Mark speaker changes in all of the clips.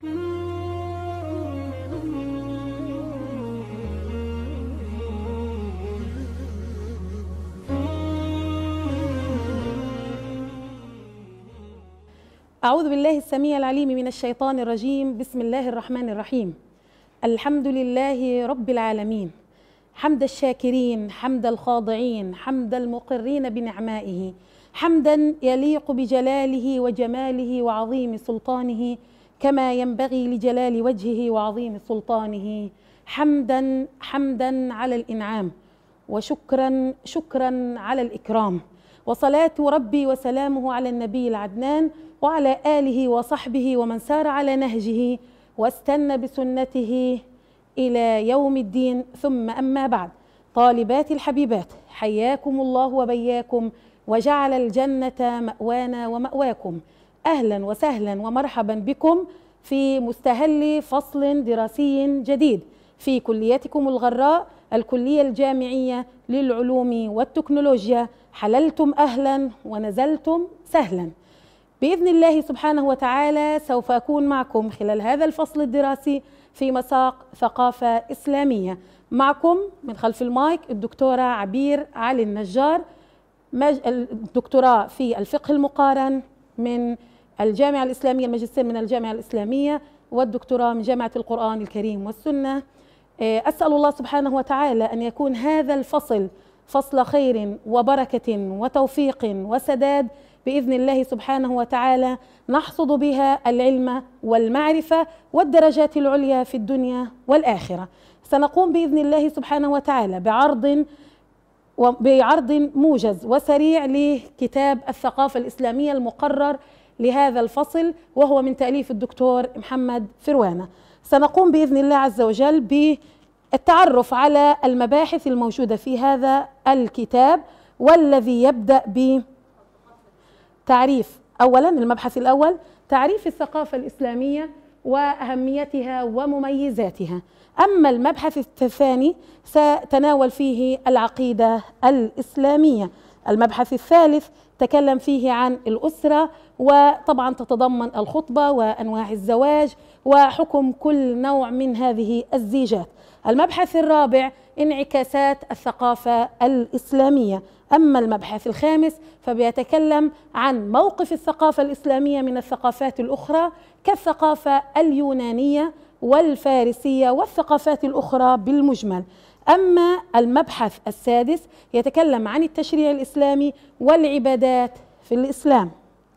Speaker 1: أعوذ بالله السميع العليم من الشيطان الرجيم. بسم الله الرحمن الرحيم. الحمد لله رب العالمين، حمد الشاكرين، حمد الخاضعين، حمد المقرين بنعمائه، حمدا يليق بجلاله وجماله وعظيم سلطانه، كما ينبغي لجلال وجهه وعظيم سلطانه. حمدا حمدا على الإنعام، وشكرا شكرا على الإكرام، وصلاة ربي وسلامه على النبي العدنان وعلى آله وصحبه ومن سار على نهجه واستنى بسنته إلى يوم الدين. ثم أما بعد، طالباتي الحبيبات، حياكم الله وبياكم وجعل الجنة مأوانا ومأواكم. أهلا وسهلا ومرحبا بكم في مستهل فصل دراسي جديد في كليتكم الغراء، الكلية الجامعية للعلوم والتكنولوجيا. حللتم أهلا ونزلتم سهلا. بإذن الله سبحانه وتعالى سوف أكون معكم خلال هذا الفصل الدراسي في مساق ثقافة إسلامية. معكم من خلف المايك الدكتورة عبير علي النجار، الدكتوراه في الفقه المقارن من الجامعة الإسلامية، الماجستير من الجامعة الإسلامية، والدكتوراه من جامعة القرآن الكريم والسنة. أسأل الله سبحانه وتعالى أن يكون هذا الفصل فصل خير وبركة وتوفيق وسداد بإذن الله سبحانه وتعالى، نحصد بها العلم والمعرفة والدرجات العليا في الدنيا والآخرة. سنقوم بإذن الله سبحانه وتعالى بعرض موجز وسريع لكتاب الثقافة الإسلامية المقرر لهذا الفصل، وهو من تأليف الدكتور محمد فروانة. سنقوم بإذن الله عز وجل بالتعرف على المباحث الموجودة في هذا الكتاب، والذي يبدأ بتعريف أولا. المبحث الأول تعريف الثقافة الإسلامية وأهميتها ومميزاتها. أما المبحث الثاني ستناول فيه العقيدة الإسلامية. المبحث الثالث تكلم فيه عن الأسرة، وطبعا تتضمن الخطبة وأنواع الزواج وحكم كل نوع من هذه الزيجات. المبحث الرابع انعكاسات الثقافة الإسلامية. أما المبحث الخامس فبيتكلم عن موقف الثقافة الإسلامية من الثقافات الأخرى كالثقافة اليونانية والفارسية والثقافات الأخرى بالمجمل. أما المبحث السادس يتكلم عن التشريع الإسلامي والعبادات في الإسلام.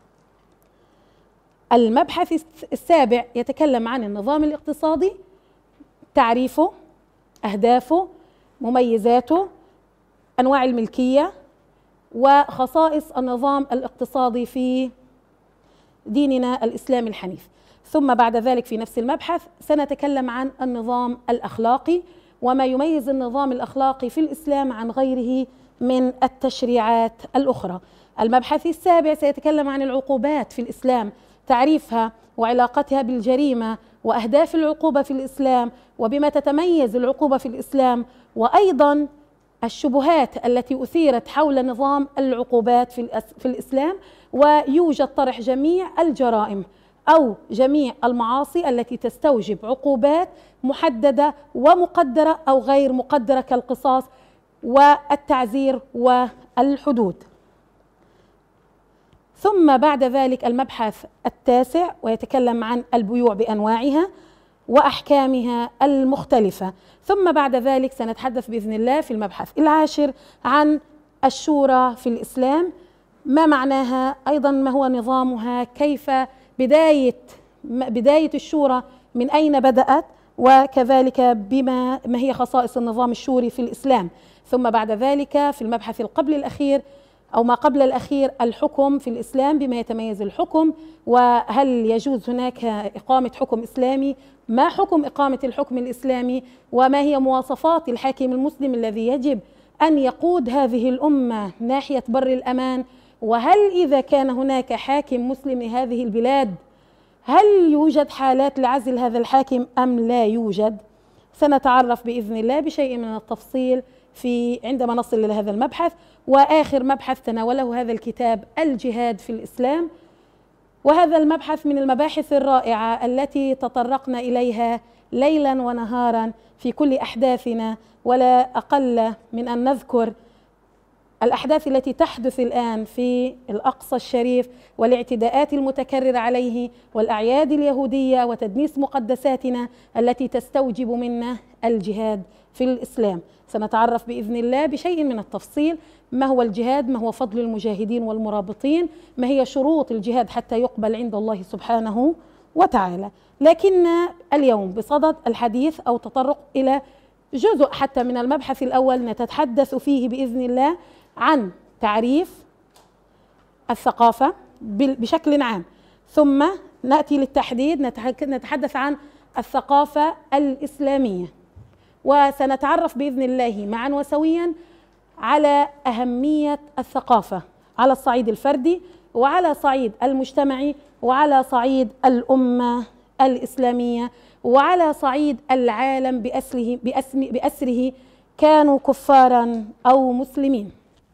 Speaker 1: المبحث السابع يتكلم عن النظام الاقتصادي، تعريفه، أهدافه، مميزاته، أنواع الملكية، وخصائص النظام الاقتصادي في ديننا الإسلامي الحنيف. ثم بعد ذلك في نفس المبحث سنتكلم عن النظام الأخلاقي وما يميز النظام الأخلاقي في الإسلام عن غيره من التشريعات الأخرى. المبحث السابع سيتكلم عن العقوبات في الإسلام، تعريفها وعلاقتها بالجريمة وأهداف العقوبة في الإسلام وبما تتميز العقوبة في الإسلام، وأيضا الشبهات التي أثيرت حول نظام العقوبات في الإسلام. ويوجد طرح جميع الجرائم أو جميع المعاصي التي تستوجب عقوبات محددة ومقدرة أو غير مقدرة كالقصاص والتعزير والحدود. ثم بعد ذلك المبحث التاسع ويتكلم عن البيوع بأنواعها وأحكامها المختلفة. ثم بعد ذلك سنتحدث بإذن الله في المبحث العاشر عن الشورى في الإسلام، ما معناها، أيضا ما هو نظامها، كيف بداية الشورى، من أين بدأت، وكذلك ما هي خصائص النظام الشوري في الإسلام. ثم بعد ذلك في المبحث القبل الأخير أو ما قبل الأخير الحكم في الإسلام، بما يتميز الحكم، وهل يجوز هناك إقامة حكم إسلامي، ما حكم إقامة الحكم الإسلامي، وما هي مواصفات الحاكم المسلم الذي يجب أن يقود هذه الأمة ناحية بر الأمان، وهل إذا كان هناك حاكم مسلم لهذه البلاد هل يوجد حالات لعزل هذا الحاكم أم لا يوجد. سنتعرف بإذن الله بشيء من التفصيل عندما نصل إلى هذا المبحث. وآخر مبحث تناوله هذا الكتاب الجهاد في الإسلام، وهذا المبحث من المباحث الرائعة التي تطرقنا إليها ليلا ونهارا في كل أحداثنا، ولا أقل من أن نذكر الأحداث التي تحدث الآن في الأقصى الشريف والاعتداءات المتكررة عليه والأعياد اليهودية وتدنيس مقدساتنا التي تستوجب منا الجهاد في الإسلام. سنتعرف بإذن الله بشيء من التفصيل ما هو الجهاد، ما هو فضل المجاهدين والمرابطين، ما هي شروط الجهاد حتى يقبل عند الله سبحانه وتعالى. لكن اليوم بصدد الحديث أو تطرق إلى جزء حتى من المبحث الأول نتحدث فيه بإذن الله عن تعريف الثقافة بشكل عام، ثم نأتي للتحديد نتحدث عن الثقافة الإسلامية، وسنتعرف بإذن الله معا وسويا على أهمية الثقافة على الصعيد الفردي وعلى صعيد المجتمعي وعلى صعيد الأمة الإسلامية وعلى صعيد العالم بأسره كانوا كفارا أو مسلمين.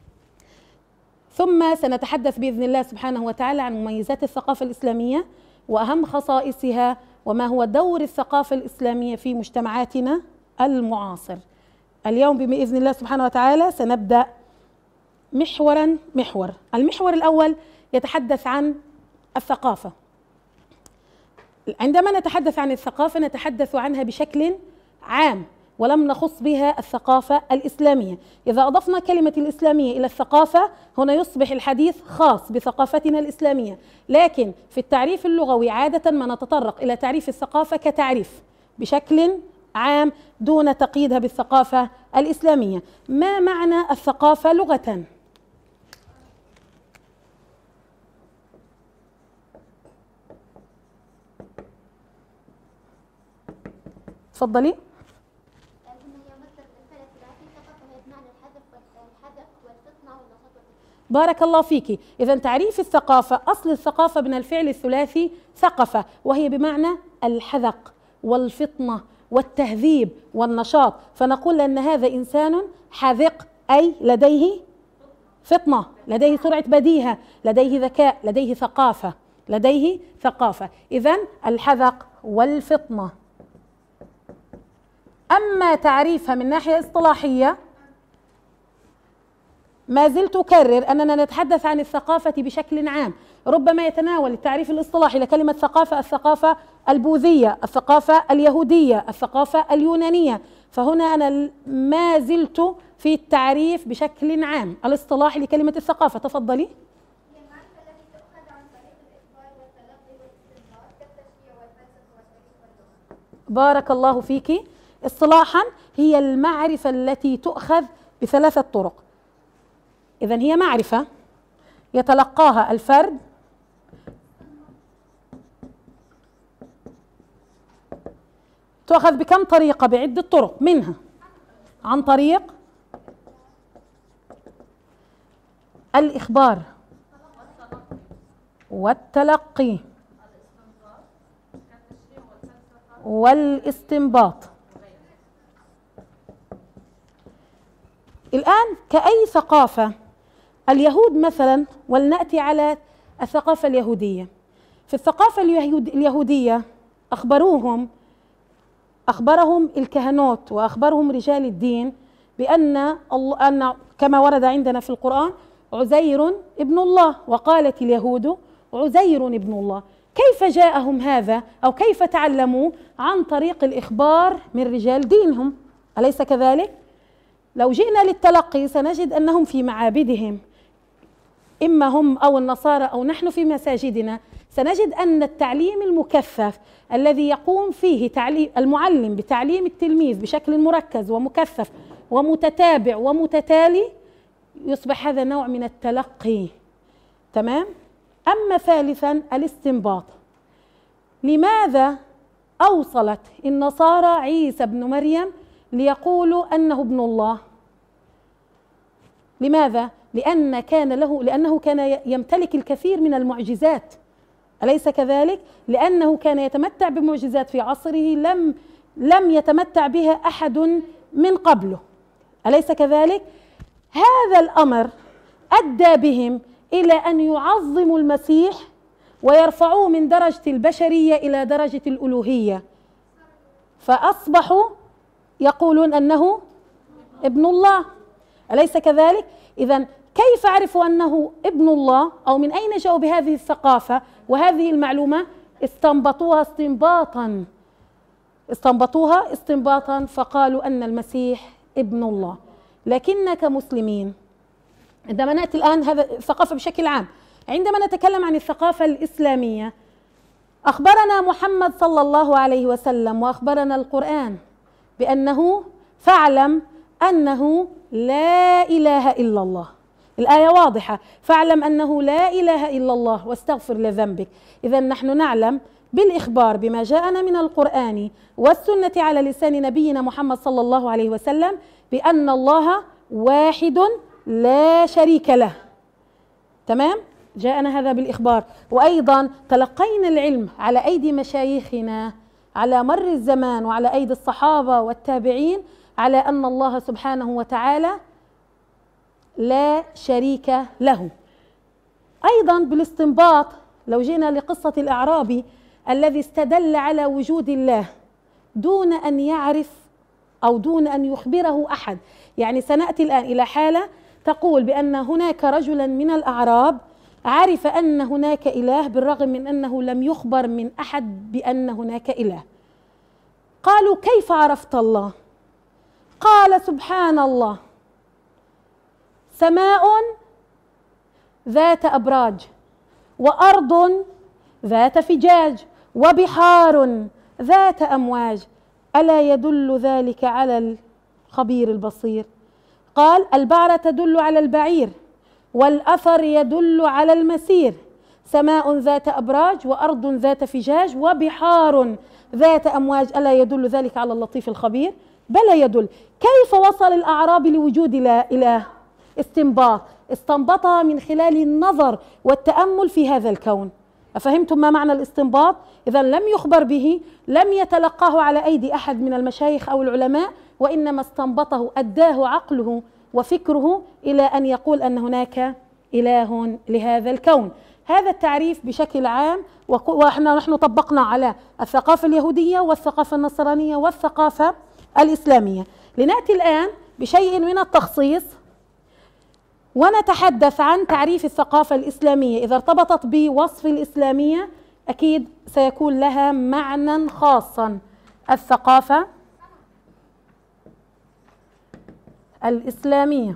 Speaker 1: ثم سنتحدث بإذن الله سبحانه وتعالى عن مميزات الثقافة الإسلامية وأهم خصائصها وما هو دور الثقافة الإسلامية في مجتمعاتنا المعاصر. اليوم بإذن الله سبحانه وتعالى سنبدأ محور. المحور الأول يتحدث عن الثقافة. عندما نتحدث عن الثقافة نتحدث عنها بشكل عام ولم نخص بها الثقافة الإسلامية. إذا أضفنا كلمة الإسلامية إلى الثقافة هنا يصبح الحديث خاص بثقافتنا الإسلامية، لكن في التعريف اللغوي عادة ما نتطرق إلى تعريف الثقافة كتعريف بشكل عام دون تقييدها بالثقافة الإسلامية. ما معنى الثقافة لغة؟ تفضلي. بارك الله فيك. إذن تعريف الثقافة، أصل الثقافة من الفعل الثلاثي ثقفة، وهي بمعنى الحذق والفطنة والتهذيب والنشاط، فنقول أن هذا إنسان حذق أي لديه فطنة، لديه سرعة بديهة، لديه ذكاء، لديه ثقافة. إذن الحذق والفطنة. أما تعريفها من ناحية اصطلاحية ما زلت أكرر أننا نتحدث عن الثقافة بشكل عام، ربما يتناول التعريف الاصطلاحي لكلمة ثقافة الثقافة البوذية، الثقافة اليهودية، الثقافة اليونانية، فهنا أنا ما زلت في التعريف بشكل عام الاصطلاحي لكلمة الثقافة. تفضلي.
Speaker 2: هي المعرفة التي تؤخذ عن طريق الإخبار والتلقي والاستنباط كالتشريع والفلسفة والتاريخ واللغة.
Speaker 1: بارك الله فيك. اصطلاحا هي المعرفة التي تؤخذ بثلاثة طرق. إذن هي معرفة يتلقاها الفرد تؤخذ بكم طريقة؟ بعدة طرق، منها عن طريق الإخبار والتلقي والاستنباط. الآن كأي ثقافة، اليهود مثلا، ولنأتي على الثقافة اليهودية. في الثقافة اليهودية أخبرهم الكهنوت وأخبرهم رجال الدين بأن كما ورد عندنا في القرآن عزير ابن الله، وقالت اليهود عزير ابن الله. كيف جاءهم هذا أو كيف تعلموا؟ عن طريق الإخبار من رجال دينهم، أليس كذلك؟ لو جئنا للتلقي سنجد أنهم في معابدهم، إما هم أو النصارى أو نحن في مساجدنا، سنجد أن التعليم المكثف الذي يقوم فيه المعلم بتعليم التلميذ بشكل مركز ومكثف ومتتابع ومتتالي يصبح هذا نوع من التلقي. تمام؟ أما ثالثا الاستنباط. لماذا أوصلت النصارى عيسى ابن مريم ليقولوا أنه ابن الله؟ لماذا؟ لأنه كان يمتلك الكثير من المعجزات، أليس كذلك؟ لأنه كان يتمتع بمعجزات في عصره لم يتمتع بها أحد من قبله، أليس كذلك؟ هذا الأمر أدى بهم إلى أن يعظموا المسيح ويرفعوه من درجة البشرية إلى درجة الألوهية، فأصبحوا يقولون أنه ابن الله، أليس كذلك؟ إذن كيف عرفوا أنه ابن الله؟ أو من أين جاءوا بهذه الثقافة وهذه المعلومة؟ استنبطوها استنباطا فقالوا أن المسيح ابن الله. لكن كمسلمين عندما نأتي الآن هذا الثقافة بشكل عام، عندما نتكلم عن الثقافة الإسلامية، أخبرنا محمد صلى الله عليه وسلم وأخبرنا القرآن بأنه فاعلم أنه لا إله إلا الله. الآية واضحة، فاعلم أنه لا إله إلا الله واستغفر لذنبك. إذن نحن نعلم بالإخبار بما جاءنا من القرآن والسنة على لسان نبينا محمد صلى الله عليه وسلم بأن الله واحد لا شريك له. تمام؟ جاءنا هذا بالإخبار. وأيضا تلقينا العلم على أيدي مشايخنا على مر الزمان وعلى أيدي الصحابة والتابعين على أن الله سبحانه وتعالى لا شريك له. أيضا بالاستنباط لو جينا لقصة الأعرابي الذي استدل على وجود الله دون أن يعرف أو دون أن يخبره أحد، يعني سنأتي الآن إلى حالة تقول بأن هناك رجلا من الأعراب عرف أن هناك إله بالرغم من أنه لم يخبر من أحد بأن هناك إله. قالوا كيف عرفت الله؟ قال سبحان الله، سماء ذات أبراج وأرض ذات فجاج وبحار ذات أمواج، ألا يدل ذلك على الخبير البصير؟ قال البعرة تدل على البعير والأثر يدل على المسير، سماء ذات أبراج وأرض ذات فجاج وبحار ذات أمواج، ألا يدل ذلك على اللطيف الخبير؟ بلى يدل. كيف وصل الأعرابي لوجود إله؟ استنبطها من خلال النظر والتأمل في هذا الكون. أفهمتم ما معنى الاستنباط؟ إذا لم يخبر به، لم يتلقاه على أيدي أحد من المشايخ أو العلماء، وإنما استنبطه، أداه عقله وفكره إلى أن يقول أن هناك إله لهذا الكون. هذا التعريف بشكل عام، ونحن طبقنا على الثقافة اليهودية والثقافة النصرانية والثقافة الإسلامية. لنأتي الآن بشيء من التخصيص ونتحدث عن تعريف الثقافة الإسلامية. إذا ارتبطت بوصف الإسلامية أكيد سيكون لها معنى خاصا. الثقافة الإسلامية،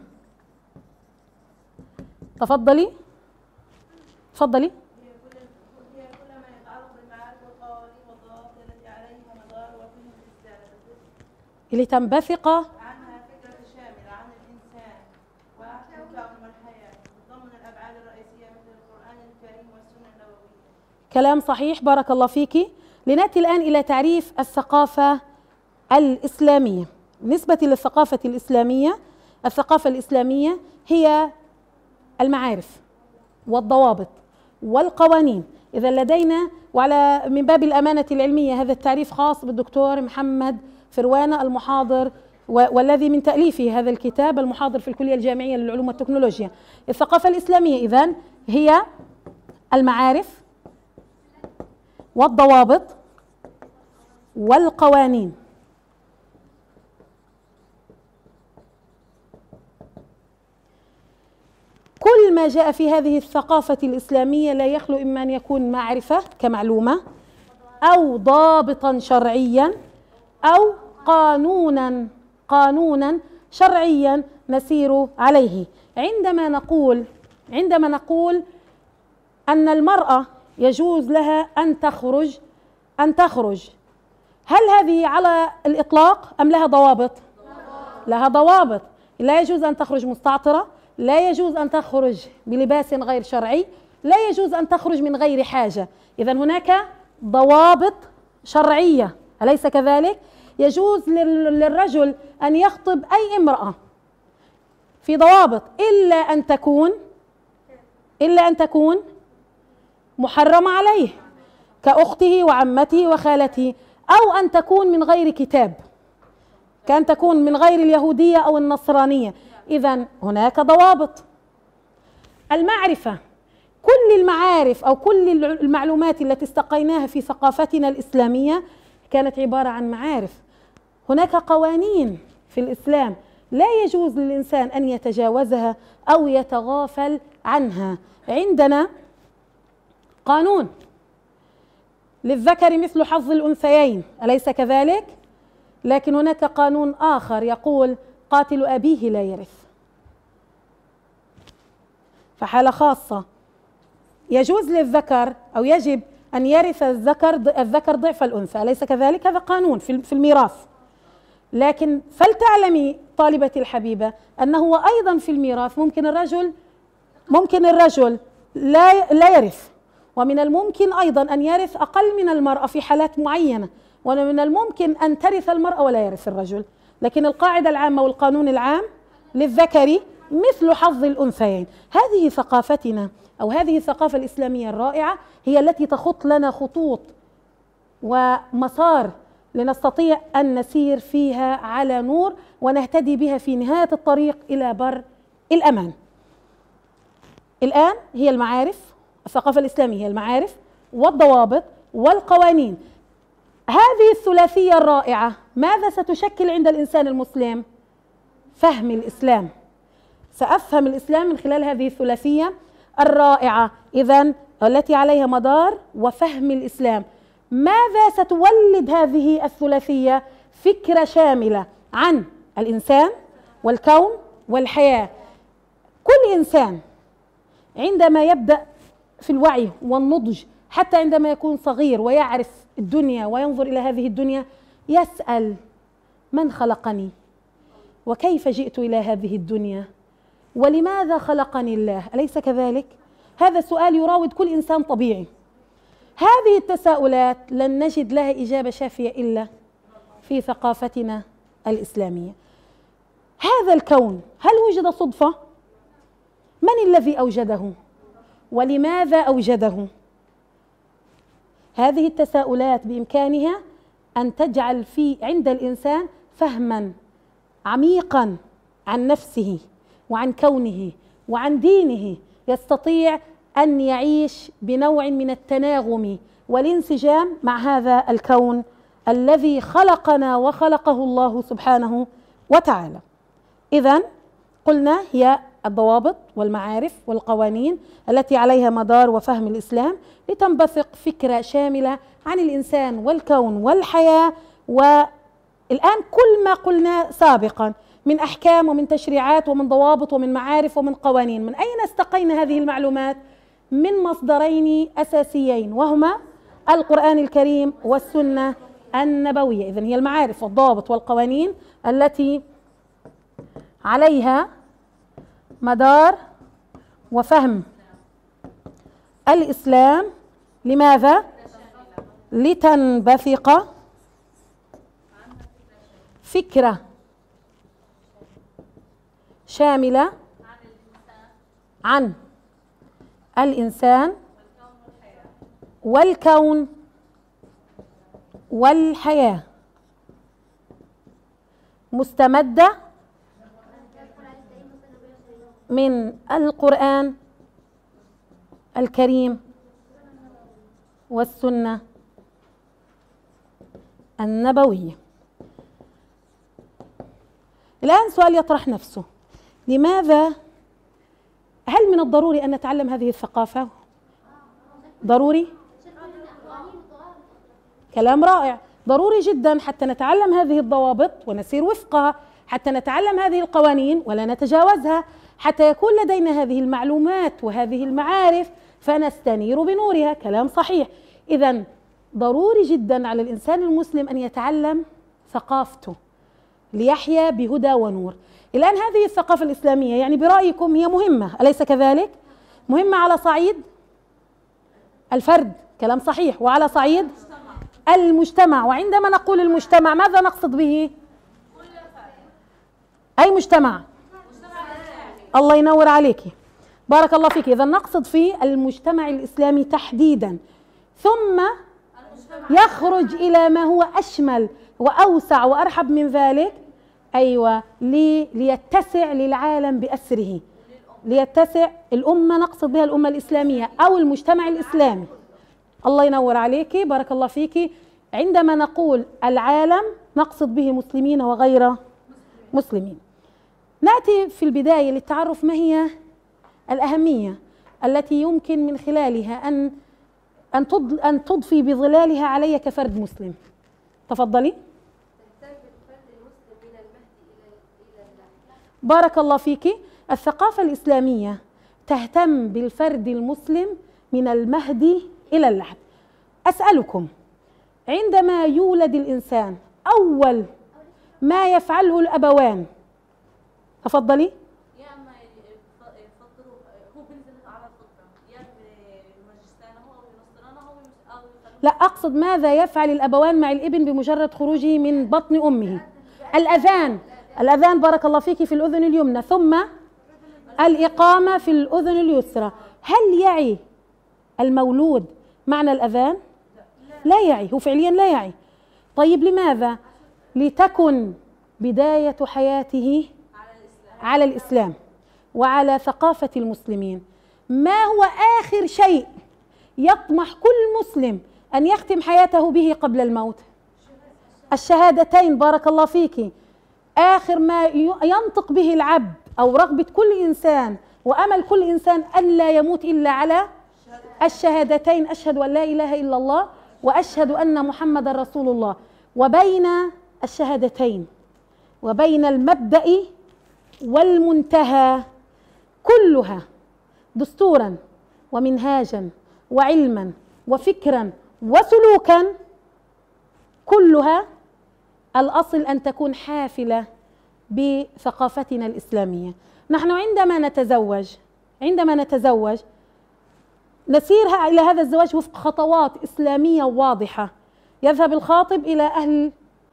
Speaker 1: تفضلي.
Speaker 3: هي كل ما يتعلق بالمعارف والقوانين والضوابط التي عليها مدار وفهم الإسلام
Speaker 1: اللي تنبثق
Speaker 3: عنها فكرة شاملة عن الإنسان والكون والحياة، ضمن الأبعاد الرئيسية مثل القرآن الكريم والسنة النبوية.
Speaker 1: كلام صحيح، بارك الله فيك. لنأتي الآن إلى تعريف الثقافة الإسلامية. بالنسبة للثقافة الإسلامية، الثقافة الإسلامية هي المعارف والضوابط والقوانين. إذا لدينا، وعلى من باب الأمانة العلمية، هذا التعريف خاص بالدكتور محمد فروانة المحاضر والذي من تأليفه هذا الكتاب، المحاضر في الكلية الجامعية للعلوم والتكنولوجيا. الثقافة الإسلامية إذن هي المعارف والضوابط والقوانين. كل ما جاء في هذه الثقافة الإسلامية لا يخلو إما أن يكون معرفة كمعلومة، أو ضابطا شرعيا، أو قانونا شرعيا نسير عليه. عندما نقول أن المرأة يجوز لها أن تخرج، هل هذه على الإطلاق أم لها ضوابط؟ لها ضوابط. لا يجوز أن تخرج مستعطرة، لا يجوز أن تخرج بلباس غير شرعي، لا يجوز أن تخرج من غير حاجة. إذن هناك ضوابط شرعية، أليس كذلك؟ يجوز للرجل أن يخطب أي امرأة في ضوابط، إلا أن تكون محرمة عليه كأخته وعمته وخالته، أو أن تكون من غير كتاب، كأن تكون من غير اليهودية أو النصرانية. إذن هناك ضوابط. المعرفة، كل المعارف أو كل المعلومات التي استقيناها في ثقافتنا الإسلامية كانت عبارة عن معارف. هناك قوانين في الإسلام لا يجوز للإنسان أن يتجاوزها أو يتغافل عنها. عندنا قانون للذكر مثل حظ الأنثيين، أليس كذلك؟ لكن هناك قانون آخر يقول قاتل أبيه لا يرث. فحالة خاصة يجوز للذكر أو يجب أن يرث الذكر ضعف الأنثى، أليس كذلك؟ هذا قانون في الميراث. لكن فلتعلمي طالبتي الحبيبة أنه أيضا في الميراث ممكن الرجل لا يرث، ومن الممكن أيضا أن يرث أقل من المرأة في حالات معينة، ومن الممكن أن ترث المرأة ولا يرث الرجل. لكن القاعدة العامة والقانون العام للذكر مثل حظ الأنثيين. هذه ثقافتنا أو هذه الثقافة الإسلامية الرائعة هي التي تخط لنا خطوط ومسار لنستطيع أن نسير فيها على نور ونهتدي بها في نهاية الطريق إلى بر الأمان. الآن هي المعارف، الثقافة الإسلامية هي المعارف والضوابط والقوانين. هذه الثلاثية الرائعة ماذا ستشكل عند الإنسان المسلم؟ فهم الإسلام. سأفهم الإسلام من خلال هذه الثلاثية الرائعة إذن التي عليها مدار وفهم الإسلام. ماذا ستولد هذه الثلاثية؟ فكرة شاملة عن الإنسان والكون والحياة. كل إنسان عندما يبدأ في الوعي والنضج، حتى عندما يكون صغير ويعرف الدنيا وينظر إلى هذه الدنيا، يسأل: من خلقني؟ وكيف جئت إلى هذه الدنيا؟ ولماذا خلقني الله؟ أليس كذلك؟ هذا سؤال يراود كل إنسان طبيعي. هذه التساؤلات لن نجد لها إجابة شافية إلا في ثقافتنا الإسلامية. هذا الكون هل وجد صدفة؟ من الذي أوجده؟ ولماذا أوجده؟ هذه التساؤلات بإمكانها أن تجعل عند الإنسان فهما عميقا عن نفسه وعن كونه وعن دينه، يستطيع أن يعيش بنوع من التناغم والانسجام مع هذا الكون الذي خلقنا وخلقه الله سبحانه وتعالى. إذن قلنا هي الضوابط والمعارف والقوانين التي عليها مدار وفهم الإسلام لتنبثق فكرة شاملة عن الإنسان والكون والحياة. والآن كل ما قلنا سابقا من أحكام ومن تشريعات ومن ضوابط ومن معارف ومن قوانين، من أين استقينا هذه المعلومات؟ من مصدرين أساسيين، وهما القرآن الكريم والسنة النبوية. إذن هي المعارف والضوابط والقوانين التي عليها مدار وفهم الإسلام. لماذا؟ لتنبثق فكرة شاملة عن الإنسان والكون والحياة، مستمدة من القرآن الكريم والسنة النبوية. الآن سؤال يطرح نفسه: لماذا؟ هل من الضروري أن نتعلم هذه الثقافة؟ ضروري؟ كلام رائع. ضروري جدا حتى نتعلم هذه الضوابط ونسير وفقها، حتى نتعلم هذه القوانين ولا نتجاوزها، حتى يكون لدينا هذه المعلومات وهذه المعارف فنستنير بنورها. كلام صحيح. إذن ضروري جدا على الإنسان المسلم أن يتعلم ثقافته ليحيا بهدى ونور. الآن هذه الثقافة الإسلامية يعني برأيكم هي مهمة، أليس كذلك؟ مهمة على صعيد الفرد، كلام صحيح، وعلى صعيد المجتمع. وعندما نقول المجتمع ماذا نقصد به؟ أي مجتمع؟ الله ينور عليك، بارك الله فيك. إذا نقصد في المجتمع الإسلامي تحديدا، ثم يخرج إلى ما هو أشمل وأوسع وأرحب من ذلك. أيوة، ليتسع للعالم بأسره. ليتسع الأمة، نقصد بها الأمة الإسلامية أو المجتمع الإسلامي. الله ينور عليكي، بارك الله فيكي. عندما نقول العالم نقصد به مسلمين وغير مسلمين. نأتي في البداية للتعرف ما هي الأهمية التي يمكن من خلالها أن تضفي بظلالها علي كفرد مسلم. تفضلي. بارك الله فيك. الثقافة الإسلامية تهتم بالفرد المسلم من المهد إلى اللحد. أسألكم، عندما يولد الإنسان أول ما يفعله الأبوان، تفضلي. لا، أقصد ماذا يفعل الأبوان مع الابن بمجرد خروجه من بطن أمه؟ الأذان بارك الله فيك في الأذن اليمنى، ثم الإقامة في الأذن اليسرى. هل يعي المولود معنى الأذان؟ لا يعي، هو فعليا لا يعي. طيب لماذا؟ لتكن بداية حياته على الإسلام وعلى ثقافة المسلمين. ما هو آخر شيء يطمح كل مسلم أن يختم حياته به قبل الموت؟ الشهادتين، بارك الله فيك. آخر ما ينطق به العبد أو رغبة كل إنسان وأمل كل إنسان ألا يموت إلا على الشهادتين، أشهد أن لا إله إلا الله وأشهد أن محمد رسول الله. وبين الشهادتين وبين المبدأ والمنتهى كلها دستورا ومنهاجا وعلما وفكرا وسلوكا، كلها الأصل أن تكون حافلة بثقافتنا الإسلامية. نحن عندما نتزوج نسير إلى هذا الزواج وفق خطوات إسلامية واضحة. يذهب الخاطب إلى أهل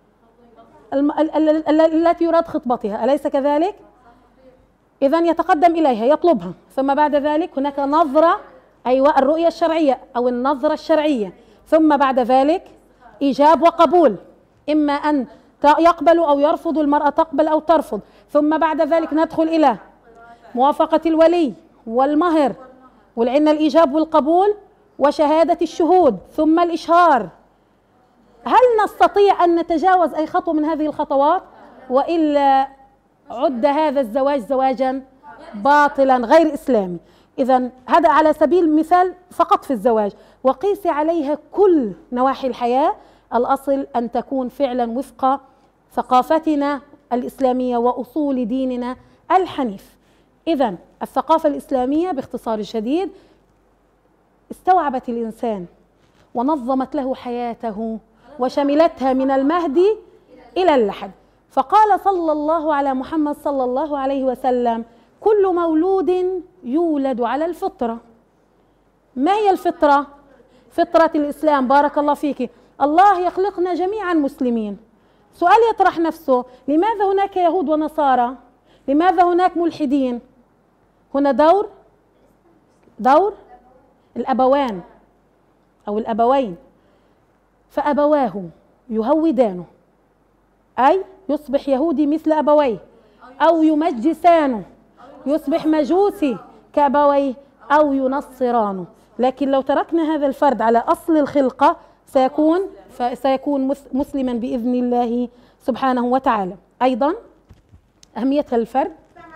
Speaker 1: التي يراد خطبتها، أليس كذلك؟ إذن يتقدم إليها يطلبها، ثم بعد ذلك هناك نظرة، أيوة، الرؤية الشرعية أو النظرة الشرعية، ثم بعد ذلك إيجاب وقبول، إما أن يقبل أو يرفض، المرأة تقبل أو ترفض، ثم بعد ذلك ندخل إلى موافقة الولي والمهر، والعنا الإيجاب والقبول وشهادة الشهود، ثم الإشهار. هل نستطيع أن نتجاوز أي خطوة من هذه الخطوات؟ وإلا عد هذا الزواج زواجا باطلا غير إسلامي. إذن هذا على سبيل المثال فقط في الزواج، وقيس عليها كل نواحي الحياة. الأصل أن تكون فعلا وفق ثقافتنا الإسلامية وأصول ديننا الحنيف. إذن الثقافة الإسلامية باختصار شديد استوعبت الإنسان ونظمت له حياته وشملتها من المهد إلى اللحد. فقال صلى الله على محمد صلى الله عليه وسلم: كل مولود يولد على الفطرة. ما هي الفطرة؟ فطرة الإسلام، بارك الله فيك. الله يخلقنا جميعا مسلمين. سؤال يطرح نفسه: لماذا هناك يهود ونصارى؟ لماذا هناك ملحدين؟ هنا دور الأبوان أو الأبوين، فأبواه يهودانه، أي يصبح يهودي مثل أبويه، أو يمجسانه يصبح مجوسي كأبويه، أو ينصرانه. لكن لو تركنا هذا الفرد على أصل الخلقة سيكون مسلما بإذن الله سبحانه وتعالى. أيضا أهمية الفرد،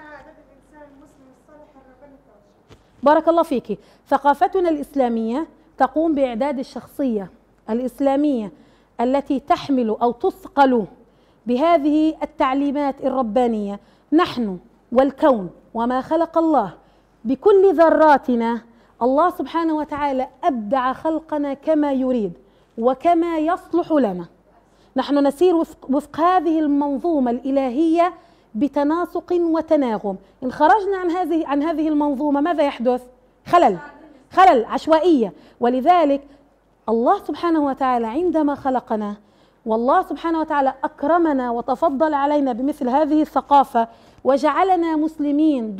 Speaker 1: بارك الله فيك. ثقافتنا الإسلامية تقوم بإعداد الشخصية الإسلامية التي تحمل أو تثقل بهذه التعليمات الربانية. نحن والكون وما خلق الله بكل ذراتنا، الله سبحانه وتعالى أبدع خلقنا كما يريد وكما يصلح لنا. نحن نسير وفق هذه المنظومة الإلهية بتناسق وتناغم. إن خرجنا عن هذه المنظومة ماذا يحدث؟ خلل، عشوائية. ولذلك الله سبحانه وتعالى عندما خلقنا، والله سبحانه وتعالى أكرمنا وتفضل علينا بمثل هذه الثقافة وجعلنا مسلمين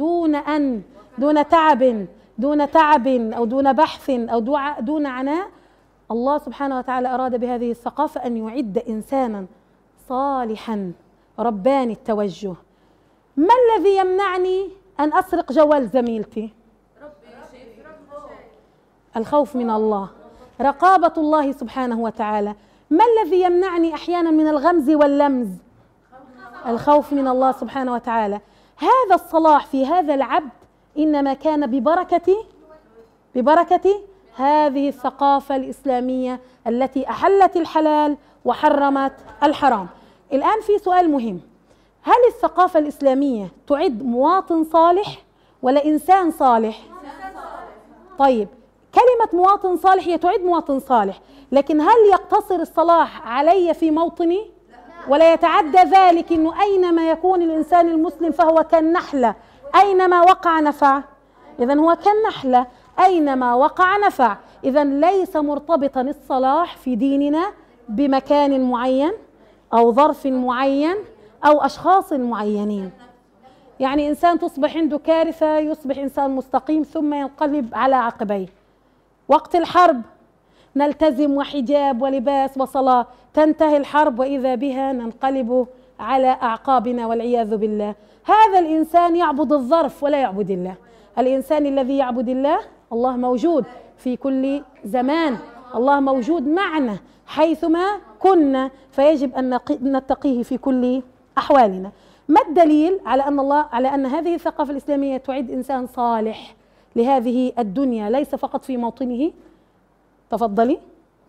Speaker 1: دون تعب أو دون بحث أو دون عناء. الله سبحانه وتعالى أراد بهذه الثقافة أن يعد إنسانا صالحا رباني التوجه. ما الذي يمنعني أن أسرق جوال زميلتي؟ الخوف من الله، رقابة الله سبحانه وتعالى. ما الذي يمنعني أحيانا من الغمز واللمز؟ الخوف من الله سبحانه وتعالى. هذا الصلاح في هذا العبد إنما كان ببركة هذه الثقافة الإسلامية التي أحلت الحلال وحرمت الحرام. الآن في سؤال مهم، هل الثقافة الإسلامية تعد مواطن صالح ولا إنسان صالح؟ طيب، كلمة مواطن صالح هي تعد مواطن صالح، لكن هل يقتصر الصلاح علي في موطني؟ ولا يتعدى ذلك أنه أينما يكون الإنسان المسلم فهو كالنحلة أينما وقع نفع؟ إذن هو كالنحلة أينما وقع نفع. إذن ليس مرتبطا الصلاح في ديننا بمكان معين أو ظرف معين أو أشخاص معينين. يعني إنسان تصبح عنده كارثة يصبح إنسان مستقيم ثم ينقلب على عقبيه. وقت الحرب نلتزم وحجاب ولباس وصلاة، تنتهي الحرب وإذا بها ننقلب على أعقابنا والعياذ بالله. هذا الإنسان يعبد الظرف ولا يعبد الله. الإنسان الذي يعبد الله، الله موجود في كل زمان، الله موجود معنا حيثما كنا، فيجب أن نتقيه في كل أحوالنا. ما الدليل على أن هذه الثقافة الإسلامية تعد إنسان صالح لهذه الدنيا ليس فقط في موطنه؟ تفضلي.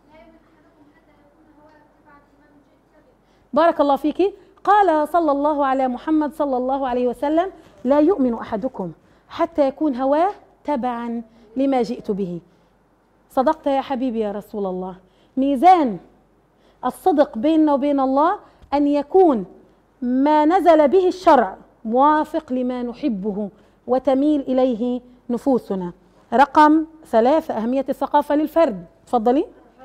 Speaker 1: بارك الله فيك. قال صلى الله على محمد صلى الله عليه وسلم: لا يؤمن أحدكم حتى يكون هواه تبعا لما جئت به. صدقت يا حبيبي يا رسول الله. ميزان الصدق بيننا وبين الله أن يكون ما نزل به الشرع موافق لما نحبه وتميل إليه نفوسنا. رقم 3، أهمية الثقافة للفرد. تفضلي.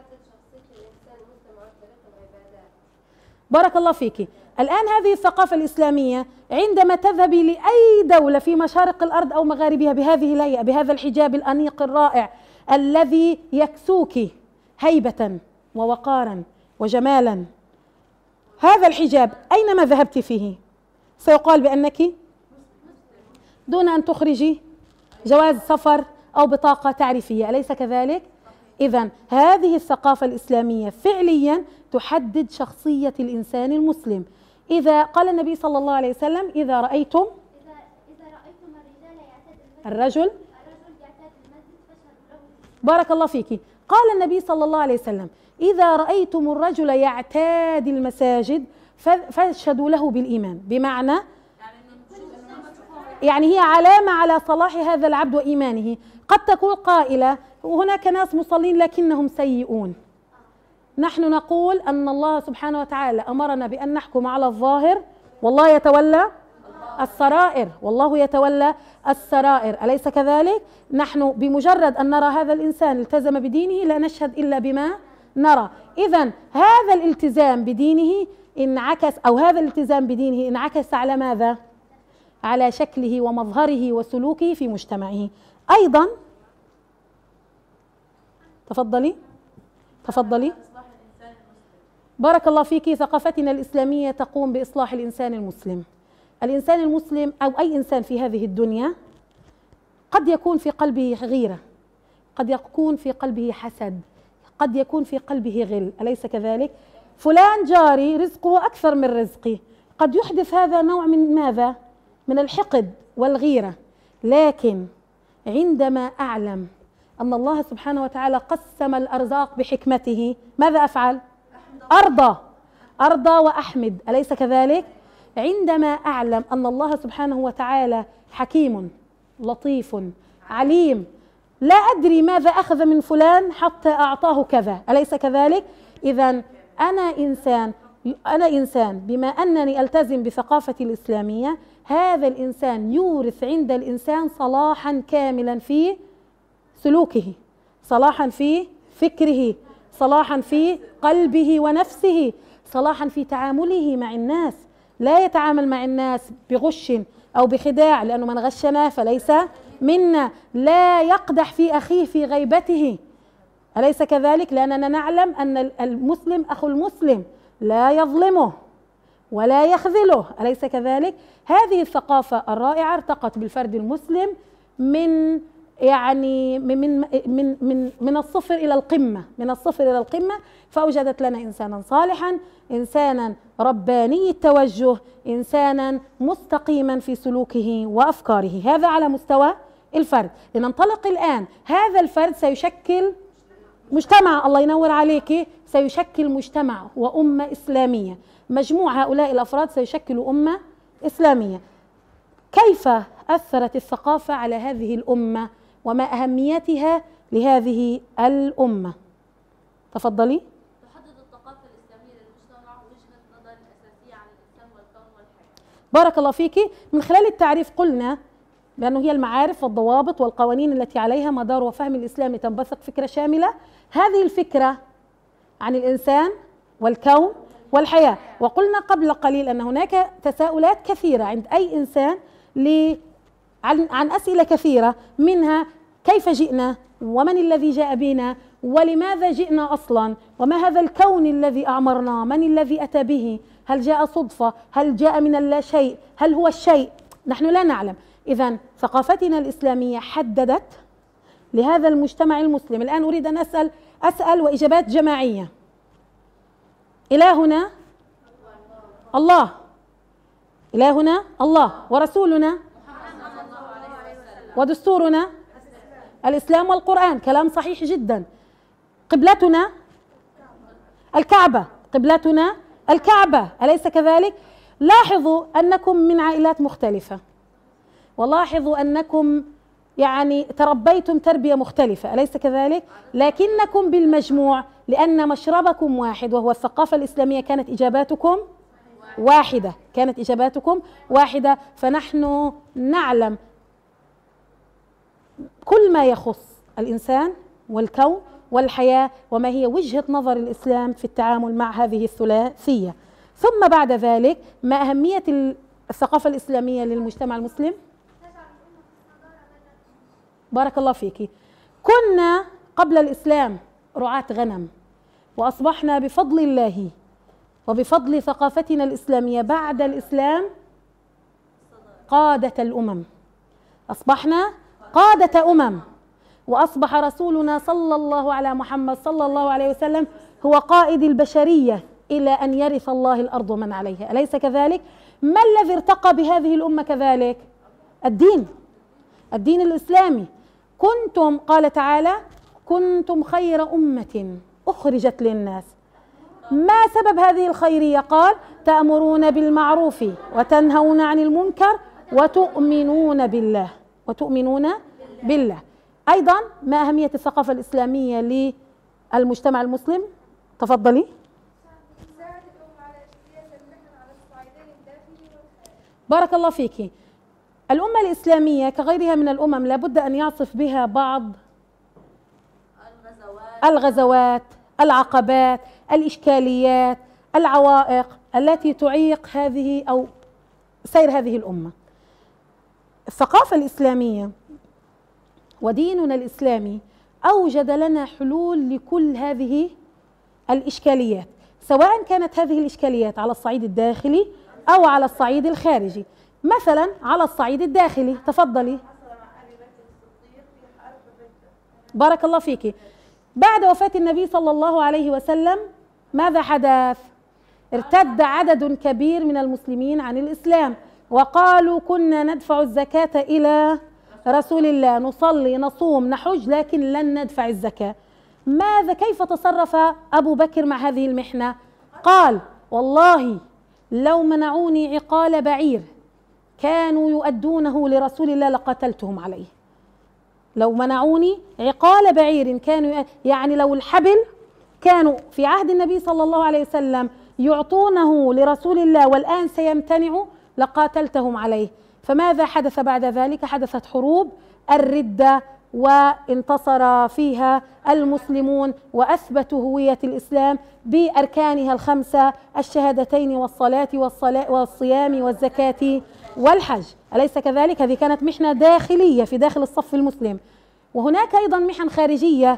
Speaker 1: بارك الله فيك. الآن هذه الثقافة الإسلامية عندما تذهبي لأي دولة في مشارق الأرض أو مغاربها بهذه الهيئة، بهذا الحجاب الأنيق الرائع الذي يكسوك هيبة ووقارا وجمالا، هذا الحجاب أينما ذهبت فيه سيقال بأنك دون أن تخرجي جواز سفر أو بطاقة تعريفية، أليس كذلك؟ إذن هذه الثقافة الإسلامية فعليا تحدد شخصية الإنسان المسلم. إذا قال النبي صلى الله عليه وسلم: إذا رأيتم الرجل يعتاد المسجد فاشهدوا له. بارك الله فيك. قال النبي صلى الله عليه وسلم: إذا رأيتم الرجل يعتاد المساجد فاشهدوا له بالإيمان. بمعنى يعني هي علامة على صلاح هذا العبد وإيمانه. قد تقول قائلة: وهناك ناس مصلين لكنهم سيئون. نحن نقول أن الله سبحانه وتعالى أمرنا بأن نحكم على الظاهر والله يتولى السرائر، والله يتولى السرائر، أليس كذلك؟ نحن بمجرد أن نرى هذا الإنسان التزم بدينه لا نشهد إلا بما نرى. إذن هذا الالتزام بدينه انعكس، أو هذا الالتزام بدينه انعكس على ماذا؟ على شكله ومظهره وسلوكه في مجتمعه. أيضا تفضلي. بارك الله فيك. ثقافتنا الإسلامية تقوم بإصلاح الإنسان المسلم. الإنسان المسلم أو أي إنسان في هذه الدنيا قد يكون في قلبه غيرة، قد يكون في قلبه حسد، قد يكون في قلبه غل، أليس كذلك؟ فلان جاري رزقه أكثر من رزقي، قد يحدث هذا نوع من ماذا؟ من الحقد والغيرة. لكن عندما أعلم أن الله سبحانه وتعالى قسم الأرزاق بحكمته، ماذا أفعل؟ أرضى وأحمد، أليس كذلك؟ عندما أعلم أن الله سبحانه وتعالى حكيم لطيف عليم، لا أدري ماذا أخذ من فلان حتى أعطاه كذا، أليس كذلك؟ إذن أنا إنسان بما أنني ألتزم بثقافة الإسلامية، هذا الإنسان يورث عند الإنسان صلاحا كاملا في سلوكه، صلاحا في فكره، صلاحا في قلبه ونفسه، صلاحا في تعامله مع الناس. لا يتعامل مع الناس بغش أو بخداع، لأنه من غشنا فليس منا. لا يقدح في أخيه في غيبته، أليس كذلك؟ لأننا نعلم أن المسلم أخو المسلم لا يظلمه ولا يخذله، أليس كذلك؟ هذه الثقافة الرائعة ارتقت بالفرد المسلم من يعني من الصفر إلى القمة، من الصفر إلى القمة، فأوجدت لنا إنسانا صالحا، إنسانا رباني التوجه، إنسانا مستقيما في سلوكه وأفكاره. هذا على مستوى الفرد. لننطلق الآن، هذا الفرد سيشكل مجتمع، الله ينور عليك، سيشكل مجتمع وأمة إسلامية. مجموع هؤلاء الأفراد سيشكل أمة إسلامية. كيف أثرت الثقافة على هذه الأمة وما أهميتها لهذه الأمة؟ تفضلي.
Speaker 4: تحدد الثقافة الإسلامية للمجتمع وجهة نظر الأساسية عن الإنسان والكون والحياة.
Speaker 1: بارك الله فيك. من خلال التعريف قلنا بأنه هي المعارف والضوابط والقوانين التي عليها مدار وفهم الإسلام تنبثق فكرة شاملة. هذه الفكرة عن الإنسان والكون والحياة. وقلنا قبل قليل أن هناك تساؤلات كثيرة عند أي إنسان عن أسئلة كثيرة، منها كيف جئنا، ومن الذي جاء بنا، ولماذا جئنا أصلا، وما هذا الكون الذي أعمرنا، من الذي أتى به، هل جاء صدفة، هل جاء من اللا شيء، هل هو الشيء، نحن لا نعلم. إذن ثقافتنا الإسلامية حددت لهذا المجتمع المسلم. الآن أريد أن أسأل وإجابات جماعية. إلهنا الله، إلهنا الله، ورسولنا ودستورنا الإسلام والقرآن، كلام صحيح جدا. قبلتنا الكعبة، قبلتنا الكعبة، أليس كذلك؟ لاحظوا أنكم من عائلات مختلفة، ولاحظوا أنكم يعني تربيتم تربية مختلفة، أليس كذلك؟ لكنكم بالمجموع لأن مشربكم واحد وهو الثقافة الإسلامية كانت إجاباتكم واحدة، كانت إجاباتكم واحدة. فنحن نعلم كل ما يخص الإنسان والكون والحياة، وما هي وجهة نظر الإسلام في التعامل مع هذه الثلاثية. ثم بعد ذلك ما أهمية الثقافة الإسلامية للمجتمع المسلم؟ بارك الله فيك. كنا قبل الإسلام رعاة غنم، وأصبحنا بفضل الله وبفضل ثقافتنا الإسلامية بعد الإسلام قادة الأمم، أصبحنا قادة أمم، وأصبح رسولنا صلى الله على محمد صلى الله عليه وسلم هو قائد البشرية إلى أن يرث الله الأرض ومن عليها، أليس كذلك؟ ما الذي ارتقى بهذه الأمة كذلك؟ الدين الإسلامي. كنتم، قال تعالى: كنتم خير أمة أخرجت للناس. ما سبب هذه الخيرية؟ قال: تأمرون بالمعروف وتنهون عن المنكر وتؤمنون بالله، وتؤمنون بالله. أيضا ما أهمية الثقافة الإسلامية للمجتمع المسلم؟ تفضلي. بارك الله فيك. الأمة الإسلامية كغيرها من الأمم لابد أن يعصف بها بعض الغزوات، العقبات، الإشكاليات، العوائق التي تعيق هذه أو سير هذه الأمة. الثقافة الإسلامية وديننا الإسلامي أوجد لنا حلول لكل هذه الإشكاليات، سواء كانت هذه الإشكاليات على الصعيد الداخلي أو على الصعيد الخارجي. مثلا على الصعيد الداخلي، تفضلي. بارك الله فيك. بعد وفاة النبي صلى الله عليه وسلم ماذا حدث؟ ارتد عدد كبير من المسلمين عن الإسلام، وقالوا: كنا ندفع الزكاة إلى رسول الله، نصلي نصوم نحج، لكن لن ندفع الزكاة. كيف تصرف أبو بكر مع هذه المحنة؟ قال: والله لو منعوني عقال بعير كانوا يؤدونه لرسول الله لقتلتهم عليه. لو منعوني عقال بعير كانوا، يعني لو الحبل كانوا في عهد النبي صلى الله عليه وسلم يعطونه لرسول الله والآن سيمتنعوا لقاتلتهم عليه. فماذا حدث بعد ذلك؟ حدثت حروب الردة، وانتصر فيها المسلمون وأثبتوا هوية الإسلام بأركانها الخمسة: الشهادتين والصلاة والصيام والزكاة والحج، أليس كذلك؟ هذه كانت محنة داخلية في داخل الصف المسلم. وهناك أيضا محن خارجية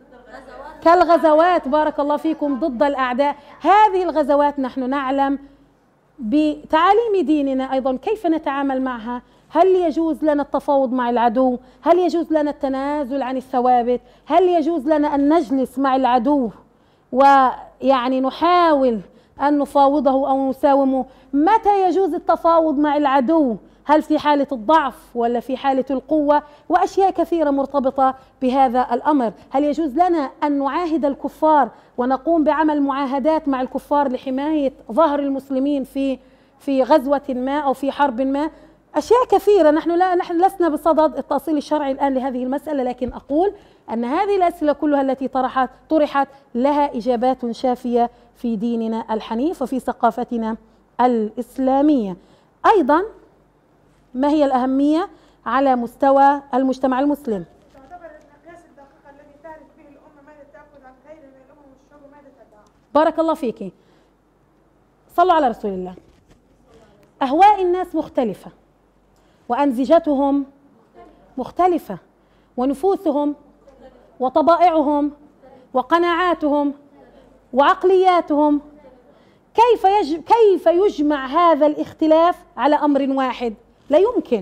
Speaker 1: كالغزوات، بارك الله فيكم، ضد الأعداء. هذه الغزوات نحن نعلم بتعاليم ديننا أيضا كيف نتعامل معها. هل يجوز لنا التفاوض مع العدو؟ هل يجوز لنا التنازل عن الثوابت؟ هل يجوز لنا أن نجلس مع العدو ويعني نحاول أن نفاوضه أو نساومه؟ متى يجوز التفاوض مع العدو؟ هل في حالة الضعف ولا في حالة القوة؟ وأشياء كثيرة مرتبطة بهذا الأمر. هل يجوز لنا أن نعاهد الكفار ونقوم بعمل معاهدات مع الكفار لحماية ظهر المسلمين في غزوة ما أو في حرب ما؟ أشياء كثيرة. نحن لسنا بصدد التأصيل الشرعي الآن لهذه المسألة، لكن أقول أن هذه الأسئلة كلها التي طرحت لها إجابات شافية في ديننا الحنيف وفي ثقافتنا الإسلامية. أيضا ما هي الأهمية على مستوى المجتمع المسلم؟
Speaker 5: تعتبر المقياس الدقيق الذي تعرف به الأمة ماذا تأخذ عن غير من الأمة والشعوب وماذا تدعى.
Speaker 1: بارك الله فيك. صلوا على رسول الله. أهواء الناس مختلفة وأنزجتهم مختلفة ونفوسهم وطبائعهم وقناعاتهم وعقلياتهم. كيف يجمع هذا الاختلاف على أمر واحد؟ لا يمكن.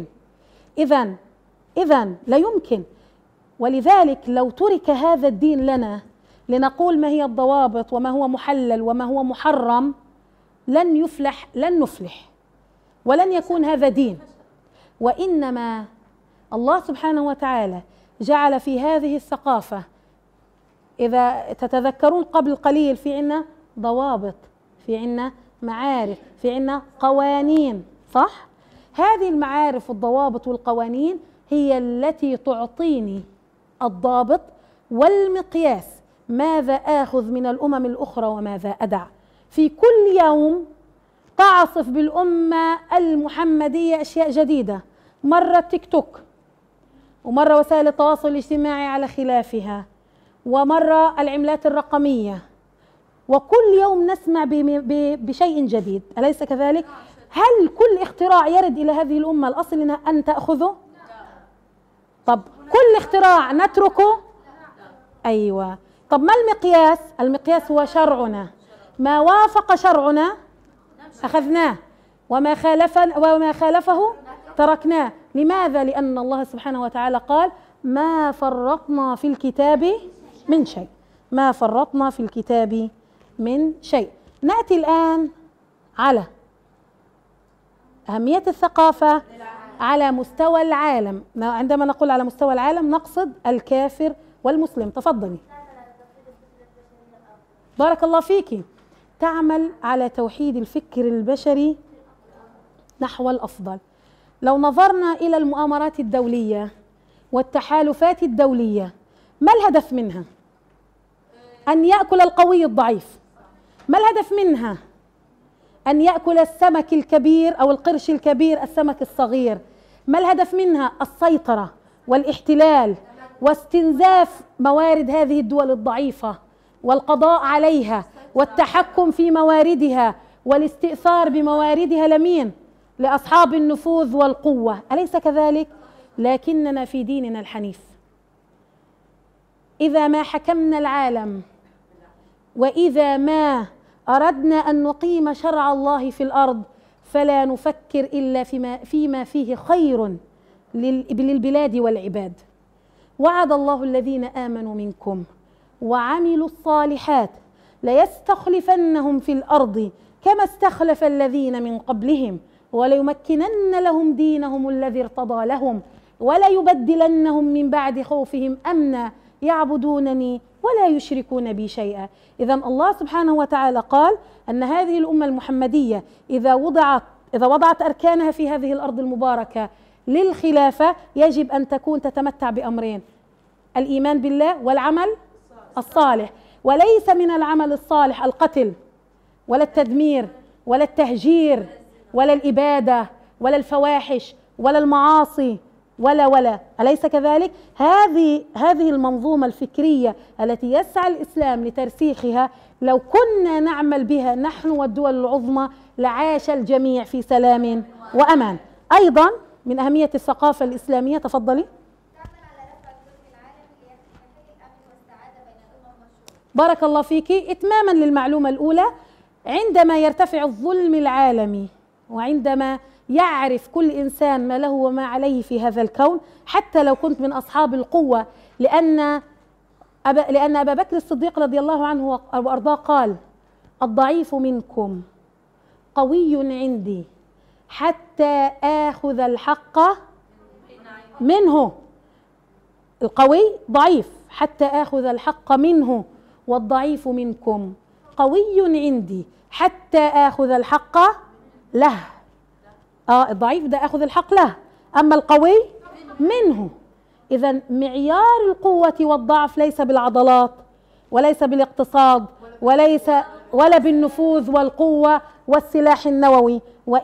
Speaker 1: إذن لا يمكن. ولذلك لو ترك هذا الدين لنا لنقول ما هي الضوابط وما هو محلل وما هو محرم، لن نفلح ولن يكون هذا دين. وإنما الله سبحانه وتعالى جعل في هذه الثقافة، إذا تتذكرون قبل قليل، في عنا ضوابط، في عنا معارف، في عنا قوانين، صح؟ هذه المعارف والضوابط والقوانين هي التي تعطيني الضابط والمقياس، ماذا آخذ من الأمم الأخرى وماذا أدع. في كل يوم تعصف بالأمة المحمدية أشياء جديدة، مرة تيك توك، ومرة وسائل التواصل الاجتماعي على خلافها، ومرة العملات الرقمية، وكل يوم نسمع بشيء جديد، أليس كذلك؟ هل كل اختراع يرد إلى هذه الأمة الأصل أن تأخذه؟ طب كل اختراع نتركه؟ أيوة. طب ما المقياس؟ المقياس هو شرعنا، ما وافق شرعنا أخذناه وما خالفه تركناه. لماذا؟ لأن الله سبحانه وتعالى قال ما فرطنا في الكتاب من شيء، ما فرطنا في الكتاب من شيء. نأتي الآن على أهمية الثقافة على مستوى العالم. عندما نقول على مستوى العالم نقصد الكافر والمسلم. تفضلي. بارك الله فيك. تعمل على توحيد الفكر البشري نحو الأفضل. لو نظرنا إلى المؤامرات الدولية والتحالفات الدولية، ما الهدف منها؟ أن يأكل القوي الضعيف. ما الهدف منها؟ أن يأكل السمك الكبير أو القرش الكبير السمك الصغير. ما الهدف منها؟ السيطرة والاحتلال واستنزاف موارد هذه الدول الضعيفة والقضاء عليها والتحكم في مواردها والاستئثار بمواردها لمين؟ لأصحاب النفوذ والقوة، أليس كذلك؟ لكننا في ديننا الحنيف إذا ما حكمنا العالم وإذا ما أردنا أن نقيم شرع الله في الأرض فلا نفكر إلا فيما فيه خير للبلاد والعباد. وعد الله الذين آمنوا منكم وعملوا الصالحات ليستخلفنهم في الأرض كما استخلف الذين من قبلهم وليمكنن لهم دينهم الذي ارتضى لهم وليبدلنهم من بعد خوفهم أمنا يعبدونني ولا يشركون بي شيئا. إذن الله سبحانه وتعالى قال أن هذه الأمة المحمدية إذا وضعت أركانها في هذه الأرض المباركة للخلافة يجب أن تكون تتمتع بأمرين: الإيمان بالله والعمل الصالح. وليس من العمل الصالح القتل ولا التدمير ولا التهجير ولا الإبادة ولا الفواحش ولا المعاصي ولا أليس كذلك؟ هذه المنظومة الفكرية التي يسعى الإسلام لترسيخها لو كنا نعمل بها نحن والدول العظمى لعاش الجميع في سلام وأمان. أيضا من أهمية الثقافة الإسلامية، تفضلي. بارك الله فيك. إتماما للمعلومة الأولى، عندما يرتفع الظلم العالمي وعندما يعرف كل إنسان ما له وما عليه في هذا الكون، حتى لو كنت من أصحاب القوة، لأن أبا بكر الصديق رضي الله عنه وأرضاه قال: الضعيف منكم قوي عندي حتى آخذ الحق منه. القوي ضعيف حتى آخذ الحق منه، والضعيف منكم قوي عندي حتى آخذ الحق له. الضعيف ده آخذ الحق له، أما القوي منه. إذا معيار القوة والضعف ليس بالعضلات وليس بالاقتصاد ولا بالنفوذ والقوة والسلاح النووي،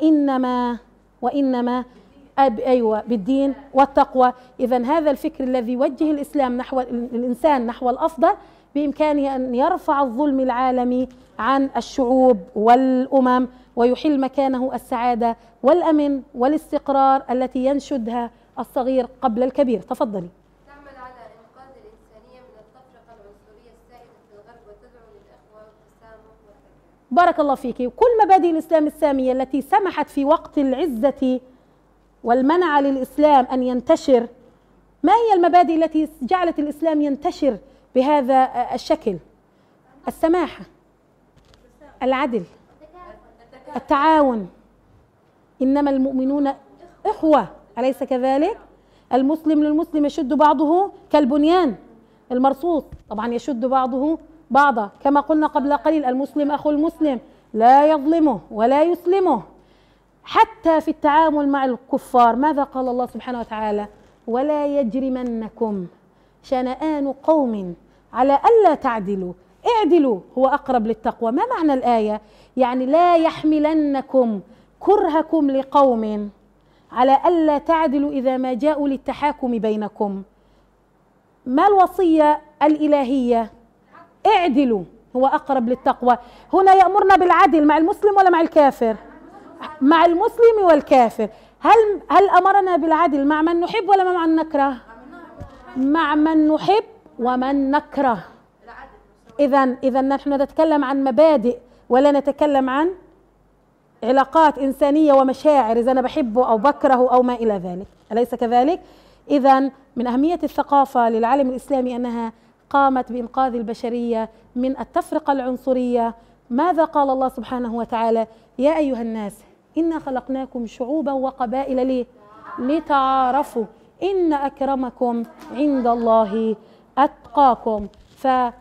Speaker 1: وإنما بالدين والتقوى. إذا هذا الفكر الذي يوجه الإسلام نحو الإنسان نحو الأفضل، بإمكانه أن يرفع الظلم العالمي عن الشعوب والأمم ويحل مكانه السعادة والأمن والاستقرار التي ينشدها الصغير قبل الكبير. تفضلي.
Speaker 2: تعمل على إنقاذ الإنسانية من التفرقة العنصرية السائدة في الغرب وتدعو للإخوة والتسامح والتكافؤ.
Speaker 1: بارك الله فيك. كل مبادئ الإسلام السامية التي سمحت في وقت العزة والمنع للإسلام أن ينتشر، ما هي المبادئ التي جعلت الإسلام ينتشر بهذا الشكل؟ السماحة، العدل، التعاون. إنما المؤمنون إخوة، أليس كذلك؟ المسلم للمسلم يشد بعضه كالبنيان المرصوص، طبعا يشد بعضه بعضا، كما قلنا قبل قليل: المسلم أخو المسلم لا يظلمه ولا يسلمه. حتى في التعامل مع الكفار ماذا قال الله سبحانه وتعالى؟ ولا يجرمنكم شنآن قوم على ألا تعدلوا اعدلوا هو أقرب للتقوى. ما معنى الآية؟ يعني لا يحملنكم كرهكم لقوم على ألا تعدلوا إذا ما جاءوا للتحاكم بينكم. ما الوصية الإلهية؟ اعدلوا هو أقرب للتقوى. هنا يأمرنا بالعدل مع المسلم ولا مع الكافر؟ مع المسلم والكافر. هل أمرنا بالعدل مع من نحب ولا مع من نكره؟ مع من نحب ومن نكره. إذا نحن نتكلم عن مبادئ ولا نتكلم عن علاقات إنسانية ومشاعر، إذا أنا بحبه أو بكره أو ما إلى ذلك، أليس كذلك؟ إذا من أهمية الثقافة للعالم الإسلامي أنها قامت بإنقاذ البشرية من التفرقة العنصرية. ماذا قال الله سبحانه وتعالى؟ يا أيها الناس إنا خلقناكم شعوبا وقبائل ليه؟ لتعارفوا إن أكرمكم عند الله أتقاكم. فلا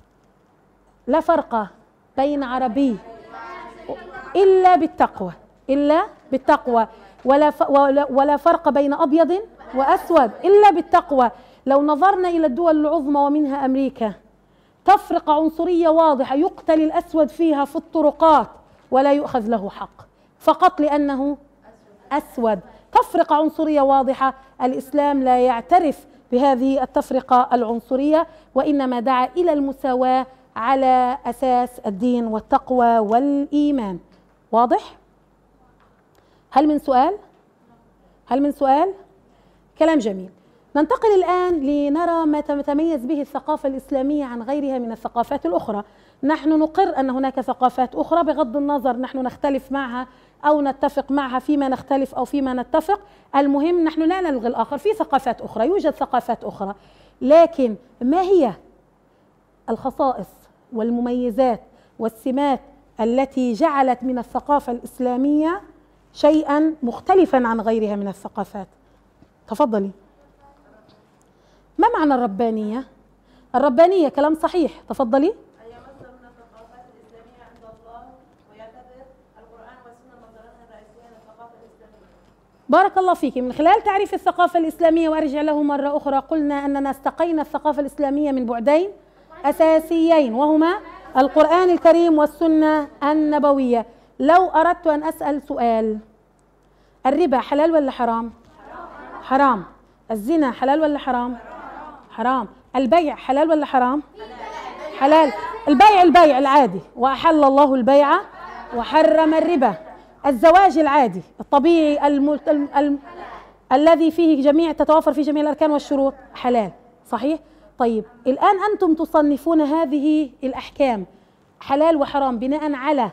Speaker 1: فرق بين عربي إلا بالتقوى، ولا فرق بين أبيض وأسود إلا بالتقوى. لو نظرنا إلى الدول العظمى ومنها أمريكا، تفرقة عنصرية واضحة، يقتل الأسود فيها في الطرقات ولا يؤخذ له حق فقط لأنه أسود. تفرقة عنصرية واضحة. الإسلام لا يعترف بهذه التفرقة العنصرية، وإنما دعا إلى المساواة على أساس الدين والتقوى والإيمان. واضح؟ هل من سؤال؟ كلام جميل. ننتقل الآن لنرى ما تتميز به الثقافة الإسلامية عن غيرها من الثقافات الأخرى. نحن نقر أن هناك ثقافات أخرى بغض النظر نحن نختلف معها أو نتفق معها فيما نختلف أو فيما نتفق، المهم نحن لا نلغي الآخر. في ثقافات أخرى، يوجد ثقافات أخرى، لكن ما هي الخصائص والمميزات والسمات التي جعلت من الثقافة الإسلامية شيئا مختلفا عن غيرها من الثقافات؟ تفضلي. ما معنى الربانية؟ الربانية كلام صحيح. تفضلي.
Speaker 3: هي مصدر من الثقافات الإسلامية عند الله، ويعتبر القرآن والسنة مصدران رئيسيان للثقافة الإسلامية.
Speaker 1: بارك الله فيك. من خلال تعريف الثقافة الإسلامية، وأرجع له مرة أخرى، قلنا أننا استقينا الثقافة الإسلامية من بعدين أساسيين، وهما القرآن الكريم والسنة النبوية. لو أردت أن أسأل سؤال: الربا حلال ولا حرام؟ حرام. الزنا حلال ولا حرام؟ حرام. البيع حلال ولا حرام؟ حلال. البيع العادي، وأحل الله البيع وحرم الربا. الزواج العادي الطبيعي الذي فيه تتوافر فيه جميع الأركان والشروط حلال، صحيح؟ طيب الآن أنتم تصنفون هذه الأحكام حلال وحرام بناء على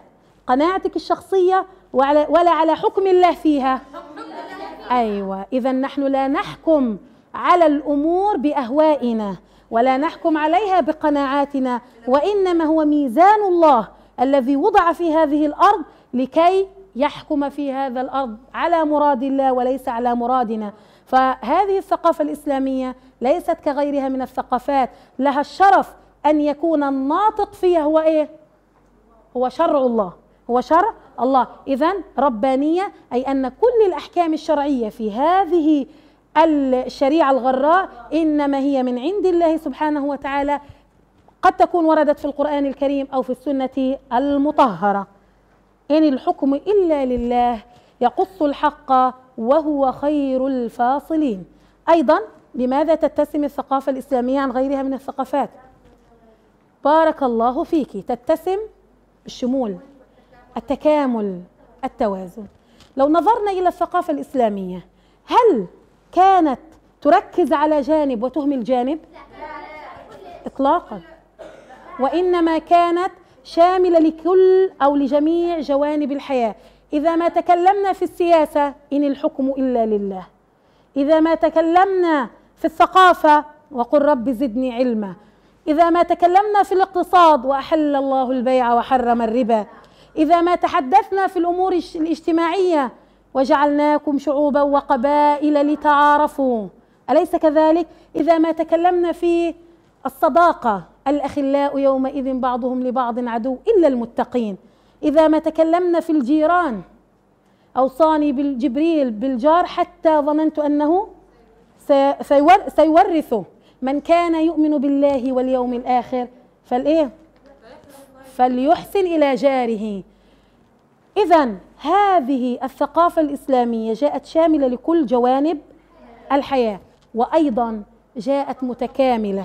Speaker 1: قناعتك الشخصية ولا على حكم الله فيها؟ أيوة، إذا نحن لا نحكم على الأمور بأهوائنا ولا نحكم عليها بقناعاتنا، وإنما هو ميزان الله الذي وضع في هذه الأرض لكي يحكم في هذا الأرض على مراد الله وليس على مرادنا. فهذه الثقافة الإسلامية ليست كغيرها من الثقافات، لها الشرف أن يكون الناطق فيها هو إيه؟ هو شرع الله، هو شرع الله. إذن ربانية أي أن كل الأحكام الشرعية في هذه الشريعة الغراء إنما هي من عند الله سبحانه وتعالى، قد تكون وردت في القرآن الكريم أو في السنة المطهرة. إن الحكم إلا لله يقص الحق وهو خير الفاصلين. أيضا لماذا تتسم الثقافة الإسلامية عن غيرها من الثقافات؟ بارك الله فيك، تتسم الشمول، التكامل، التوازن. لو نظرنا إلى الثقافة الإسلامية، هل كانت تركز على جانب وتهمل جانب؟ إطلاقا، وإنما كانت شاملة لكل أو لجميع جوانب الحياة. إذا ما تكلمنا في السياسة إن الحكم إلا لله، إذا ما تكلمنا في الثقافة وقل رب زدني علما، إذا ما تكلمنا في الاقتصاد وأحل الله البيع وحرم الربا، إذا ما تحدثنا في الأمور الاجتماعية وجعلناكم شعوبا وقبائل لتعارفوا، أليس كذلك؟ إذا ما تكلمنا في الصداقة الأخلاء يومئذ بعضهم لبعض عدو إلا المتقين، إذا ما تكلمنا في الجيران أوصاني بالجبريل بالجار حتى ظننت أنه سيورثه، من كان يؤمن بالله واليوم الآخر فليحسن إلى جاره. إذن هذه الثقافة الإسلامية جاءت شاملة لكل جوانب الحياة، وأيضا جاءت متكاملة،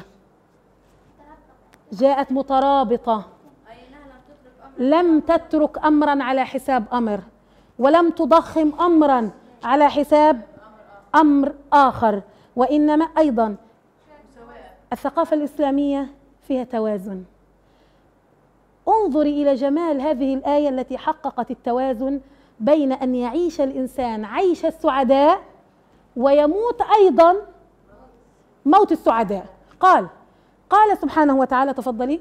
Speaker 1: جاءت مترابطة، لم تترك أمرا على حساب أمر، ولم تضخم أمرا على حساب أمر آخر، وإنما أيضا الثقافة الإسلامية فيها توازن. انظري إلى جمال هذه الآية التي حققت التوازن بين أن يعيش الإنسان عيش السعداء ويموت أيضا موت السعداء. قال سبحانه وتعالى، تفضلي.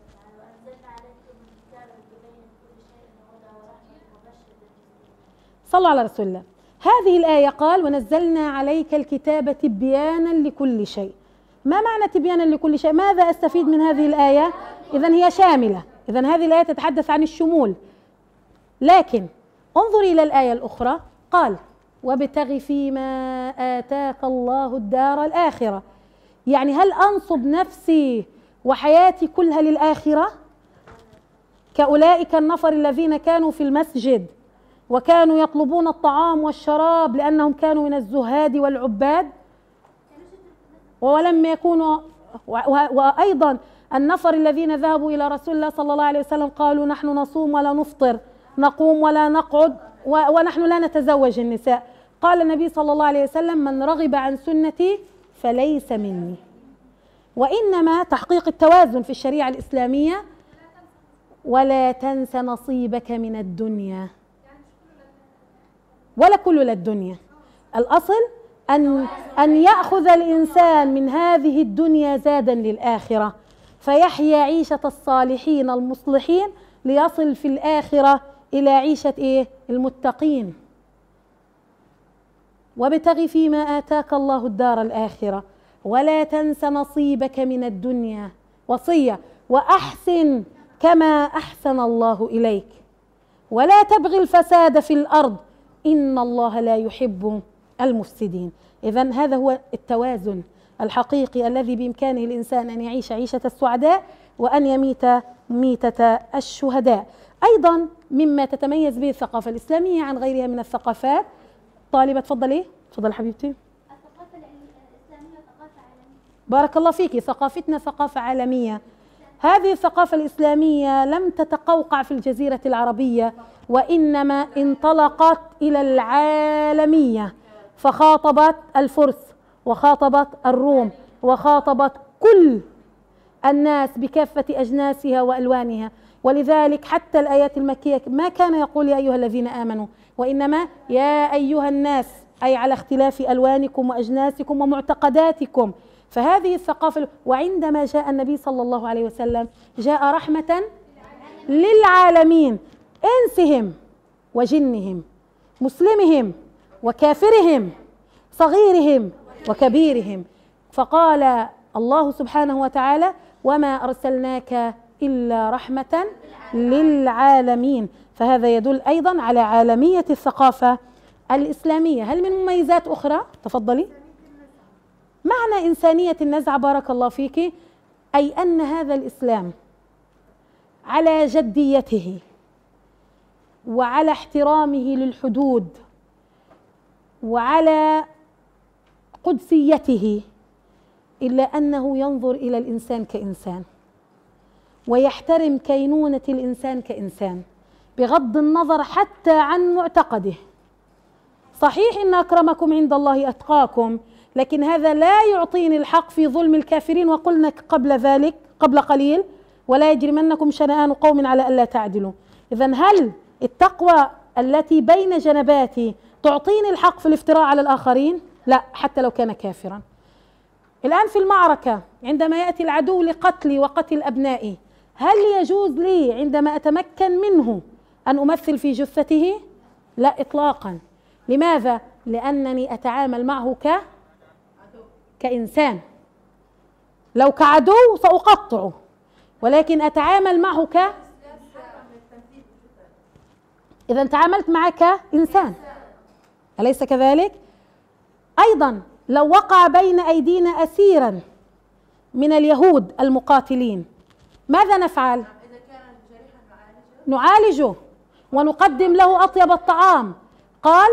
Speaker 1: صلوا على رسول الله. هذه الآية قال ونزلنا عليك الكتاب تبيانا لكل شيء. ما معنى تبيانا لكل شيء؟ ماذا أستفيد من هذه الآية؟ إذن هي شاملة، إذن هذه الآية تتحدث عن الشمول. لكن انظري إلى الآية الأخرى، قال وابتغ فيما آتاك الله الدار الآخرة. يعني هل أنصب نفسي وحياتي كلها للآخرة كأولئك النفر الذين كانوا في المسجد وكانوا يطلبون الطعام والشراب لأنهم كانوا من الزهاد والعباد ولم يكونوا، وأيضا النفر الذين ذهبوا إلى رسول الله صلى الله عليه وسلم قالوا نحن نصوم ولا نفطر، نقوم ولا نقعد، ونحن لا نتزوج النساء. قال النبي صلى الله عليه وسلم من رغب عن سنتي فليس مني. وإنما تحقيق التوازن في الشريعة الإسلامية ولا تنس نصيبك من الدنيا، ولا كل للدنيا. الأصل أن يأخذ الإنسان من هذه الدنيا زادا للآخرة، فيحيا عيشة الصالحين المصلحين ليصل في الآخرة إلى عيشة المتقين. وابتغ فيما آتاك الله الدار الآخرة ولا تنس نصيبك من الدنيا، وصية، وأحسن كما أحسن الله إليك ولا تبغي الفساد في الأرض إن الله لا يحب المفسدين. إذن هذا هو التوازن الحقيقي الذي بإمكانه الإنسان أن يعيش عيشة السعداء وأن يميت ميتة الشهداء. أيضا مما تتميز به الثقافة الإسلامية عن غيرها من الثقافات، طالبة تفضلي حبيبتي.
Speaker 2: الثقافة الإسلامية ثقافة عالمية.
Speaker 1: بارك الله فيك، ثقافتنا ثقافة عالمية. هذه الثقافة الإسلامية لم تتقوقع في الجزيرة العربية، وإنما انطلقت إلى العالمية، فخاطبت الفرس وخاطبت الروم وخاطبت كل الناس بكافة أجناسها وألوانها. ولذلك حتى الآيات المكية ما كان يقول يا أيها الذين آمنوا، وإنما يا أيها الناس، أي على اختلاف ألوانكم وأجناسكم ومعتقداتكم. فهذه الثقافة. وعندما جاء النبي صلى الله عليه وسلم جاء رحمة للعالمين، إنسهم وجنهم، مسلمهم وكافرهم، صغيرهم وكبيرهم. فقال الله سبحانه وتعالى وما أرسلناك إلا رحمة للعالمين. فهذا يدل أيضا على عالمية الثقافة الإسلامية. هل من مميزات أخرى؟ تفضلي. معنى إنسانية النزعة بارك الله فيك، أي أن هذا الإسلام على جديته وعلى احترامه للحدود وعلى قدسيته، إلا أنه ينظر إلى الإنسان كإنسان ويحترم كينونة الإنسان كإنسان بغض النظر حتى عن معتقده. صحيح إن أكرمكم عند الله أتقاكم، لكن هذا لا يعطيني الحق في ظلم الكافرين. وقلنا قبل ذلك قبل قليل ولا يجرمنكم شنآن قوم على ألا تعدلوا. إذن هل التقوى التي بين جنباتي تعطيني الحق في الافتراء على الآخرين؟ لا، حتى لو كان كافرا. الآن في المعركة عندما يأتي العدو لقتلي وقتل أبنائي، هل يجوز لي عندما أتمكن منه أن أمثل في جثته؟ لا إطلاقا. لماذا؟ لأنني أتعامل معه كإنسان. لو كعدو سأقطعه، ولكن أتعامل معه إذا تعاملت معك كإنسان، أليس كذلك؟ أيضا لو وقع بين أيدينا أسيرا من اليهود المقاتلين، ماذا نفعل؟ نعالجه ونقدم له أطيب الطعام. قال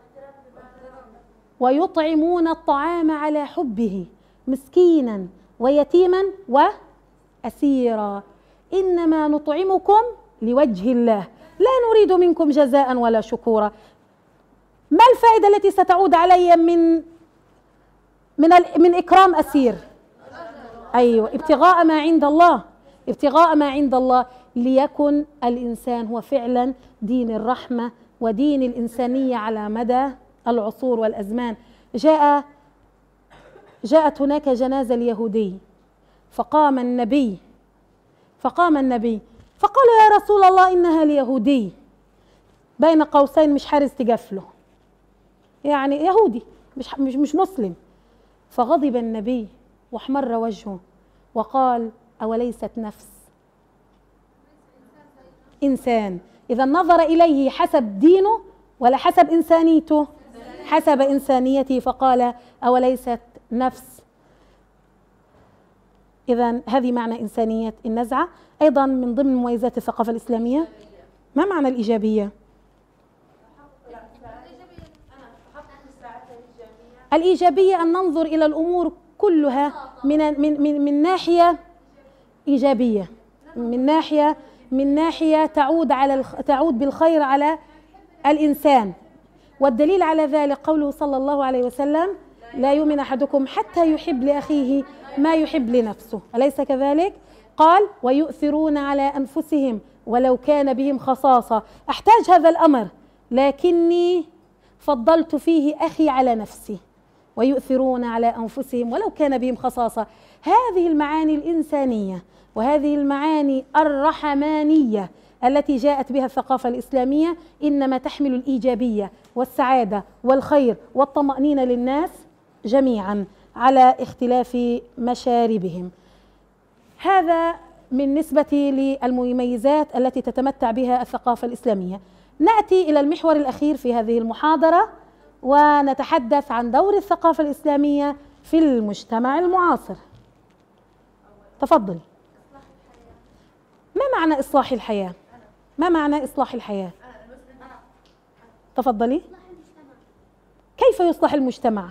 Speaker 1: ويطعمون الطعام على حبه مسكينا ويتيما وأسيرا إنما نطعمكم لوجه الله لا نريد منكم جزاء ولا شكورا. ما الفائدة التي ستعود علي من إكرام أسير؟ أيوة، ابتغاء ما عند الله، ابتغاء ما عند الله، ليكن الإنسان هو فعلا دين الرحمة ودين الإنسانية على مدى العصور والأزمان. جاءت هناك جنازة اليهودي، فقام النبي فقالوا يا رسول الله إنها اليهودي، بين قوسين مش حارس تقفله، يعني يهودي مش مسلم. فغضب النبي واحمر وجهه وقال أوليست نفس إنسان؟ إذا نظر إليه حسب دينه ولا حسب إنسانيته؟ حسب إنسانيته، فقال أوليست نفس. إذا هذه معنى إنسانية النزعة. أيضا من ضمن مميزات الثقافة الإسلامية، ما معنى الإيجابية؟ الإيجابية أن ننظر إلى الأمور كلها من ناحية إيجابية، من ناحية تعود بالخير على الإنسان. والدليل على ذلك قوله صلى الله عليه وسلم لا يؤمن أحدكم حتى يحب لأخيه ما يحب لنفسه، أليس كذلك؟ قال ويؤثرون على أنفسهم ولو كان بهم خصاصة. أحتاج هذا الأمر لكني فضلت فيه أخي على نفسي. ويؤثرون على أنفسهم ولو كان بهم خصاصة. هذه المعاني الإنسانية وهذه المعاني الرحمانية التي جاءت بها الثقافة الإسلامية إنما تحمل الإيجابية والسعادة والخير والطمأنينة للناس جميعا على اختلاف مشاربهم. هذا بالنسبة للمميزات التي تتمتع بها الثقافة الإسلامية. نأتي إلى المحور الأخير في هذه المحاضرة ونتحدث عن دور الثقافة الإسلامية في المجتمع المعاصر. تفضل. ما معنى إصلاح الحياة؟ ما معنى إصلاح الحياة؟ تفضلي. كيف يصلح المجتمع؟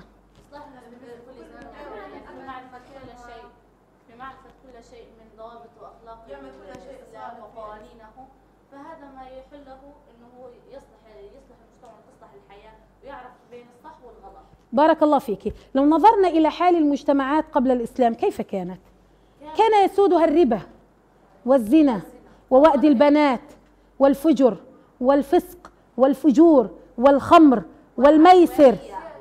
Speaker 4: بمعرفة كل شيء من ضوابط وأخلاق الإسلام وقوانينه، فهذا ما يحله أنه يصلح المجتمع وتصلح الحياة ويعرف بين الصح والغلط.
Speaker 1: بارك الله فيك. لو نظرنا إلى حال المجتمعات قبل الإسلام كيف كانت؟ كان يسودها الربا والزنا ووأد البنات والفجر والفسق والفجور والخمر والميسر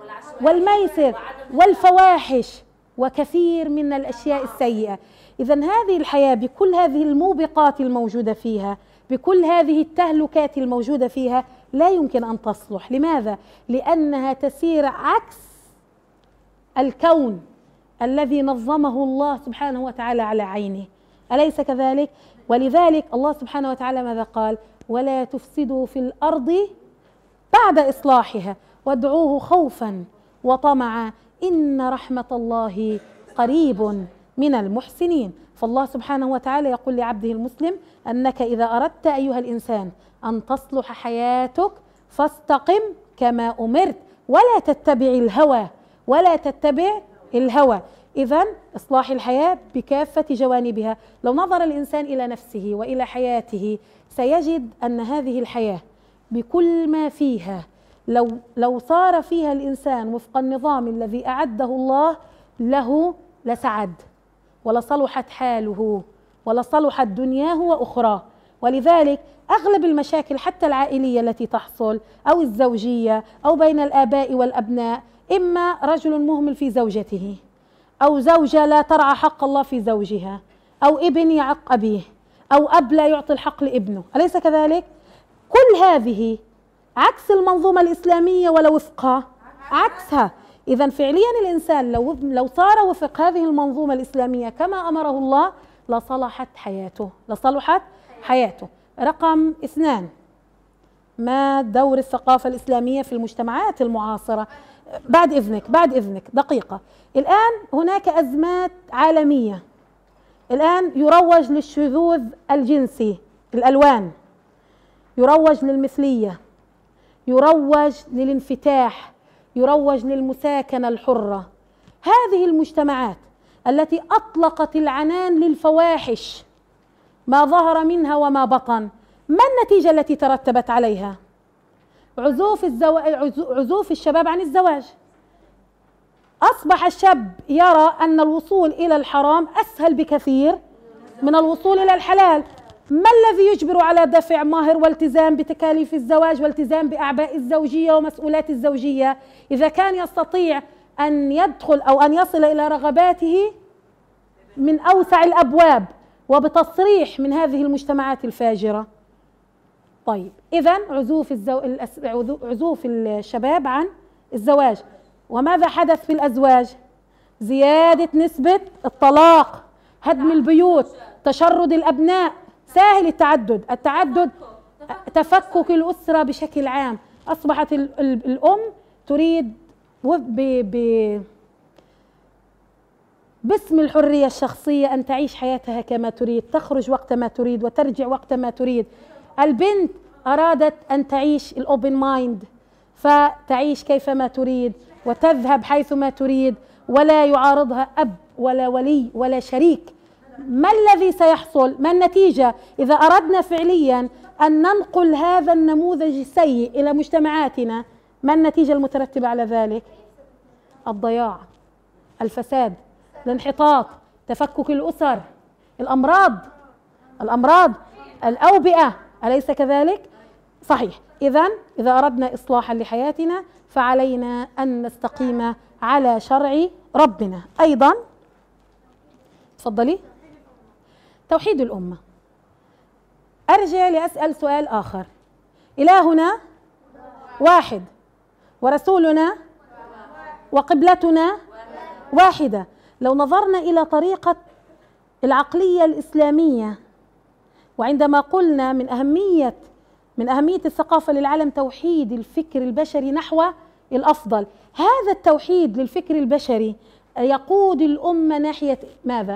Speaker 1: والفواحش وكثير من الأشياء السيئة. إذن هذه الحياة بكل هذه الموبقات الموجودة فيها، بكل هذه التهلكات الموجودة فيها، لا يمكن أن تصلح. لماذا؟ لأنها تسير عكس الكون الذي نظمه الله سبحانه وتعالى على عينه، أليس كذلك؟ ولذلك الله سبحانه وتعالى ماذا قال؟ ولا تفسدوا في الأرض بعد إصلاحها وادعوه خوفا وطمعا إن رحمة الله قريب من المحسنين. فالله سبحانه وتعالى يقول لعبده المسلم أنك إذا أردت أيها الإنسان أن تصلح حياتك فاستقم كما أمرت ولا تتبع الهوى. إذن إصلاح الحياة بكافة جوانبها. لو نظر الإنسان إلى نفسه وإلى حياته سيجد أن هذه الحياة بكل ما فيها لو صار فيها الإنسان وفق النظام الذي أعده الله له لسعد ولصلحت حاله ولصلحت دنياه وأخراه. ولذلك أغلب المشاكل حتى العائلية التي تحصل أو الزوجية أو بين الآباء والأبناء، إما رجل مهمل في زوجته، أو زوجة لا ترعى حق الله في زوجها، أو ابن يعق أبيه، أو أب لا يعطي الحق لابنه، أليس كذلك؟ كل هذه عكس المنظومة الإسلامية ولا وفقها؟ عكسها. إذن فعليا الإنسان لو صار وفق هذه المنظومة الإسلامية كما أمره الله لصلحت حياته. رقم 2، ما دور الثقافة الإسلامية في المجتمعات المعاصرة؟ بعد إذنك دقيقة. الآن هناك أزمات عالمية، الآن يروج للشذوذ الجنسي، الألوان، يروج للمثلية، يروج للانفتاح، يروج للمساكنة الحرة. هذه المجتمعات التي أطلقت العنان للفواحش ما ظهر منها وما بطن، ما النتيجة التي ترتبت عليها؟ عزوف الشباب عن الزواج. أصبح الشاب يرى أن الوصول إلى الحرام أسهل بكثير من الوصول إلى الحلال. ما الذي يجبر على دفع مهر والتزام بتكاليف الزواج والتزام بأعباء الزوجية ومسؤولات الزوجية؟ إذا كان يستطيع أن يدخل أو أن يصل إلى رغباته من أوسع الأبواب وبتصريح من هذه المجتمعات الفاجرة. طيب إذن عزوف الشباب عن الزواج. وماذا حدث في الأزواج؟ زيادة نسبة الطلاق، هدم البيوت، تشرد الأبناء، ساهل التعدد، تفكك الأسرة بشكل عام. أصبحت الأم تريد باسم الحرية الشخصية أن تعيش حياتها كما تريد، تخرج وقت ما تريد وترجع وقت ما تريد. البنت أرادت أن تعيش الأوبن مايند، فتعيش كيفما تريد وتذهب حيثما تريد ولا يعارضها أب ولا ولي ولا شريك. ما الذي سيحصل؟ ما النتيجة؟ إذا أردنا فعليا أن ننقل هذا النموذج السيء إلى مجتمعاتنا، ما النتيجة المترتبة على ذلك؟ الضياع، الفساد، الانحطاط، تفكك الأسر، الأمراض، الأوبئة، أليس كذلك؟ صحيح. إذا أردنا إصلاحا لحياتنا فعلينا أن نستقيم على شرع ربنا. أيضا تفضلي. توحيد الأمة. أرجع لأسأل سؤال آخر. إلهنا واحد ورسولنا وقبلتنا واحدة. لو نظرنا إلى طريقة العقلية الإسلامية، وعندما قلنا من أهمية الثقافة للعالم توحيد الفكر البشري نحو الأفضل، هذا التوحيد للفكر البشري يقود الأمة ناحية ماذا؟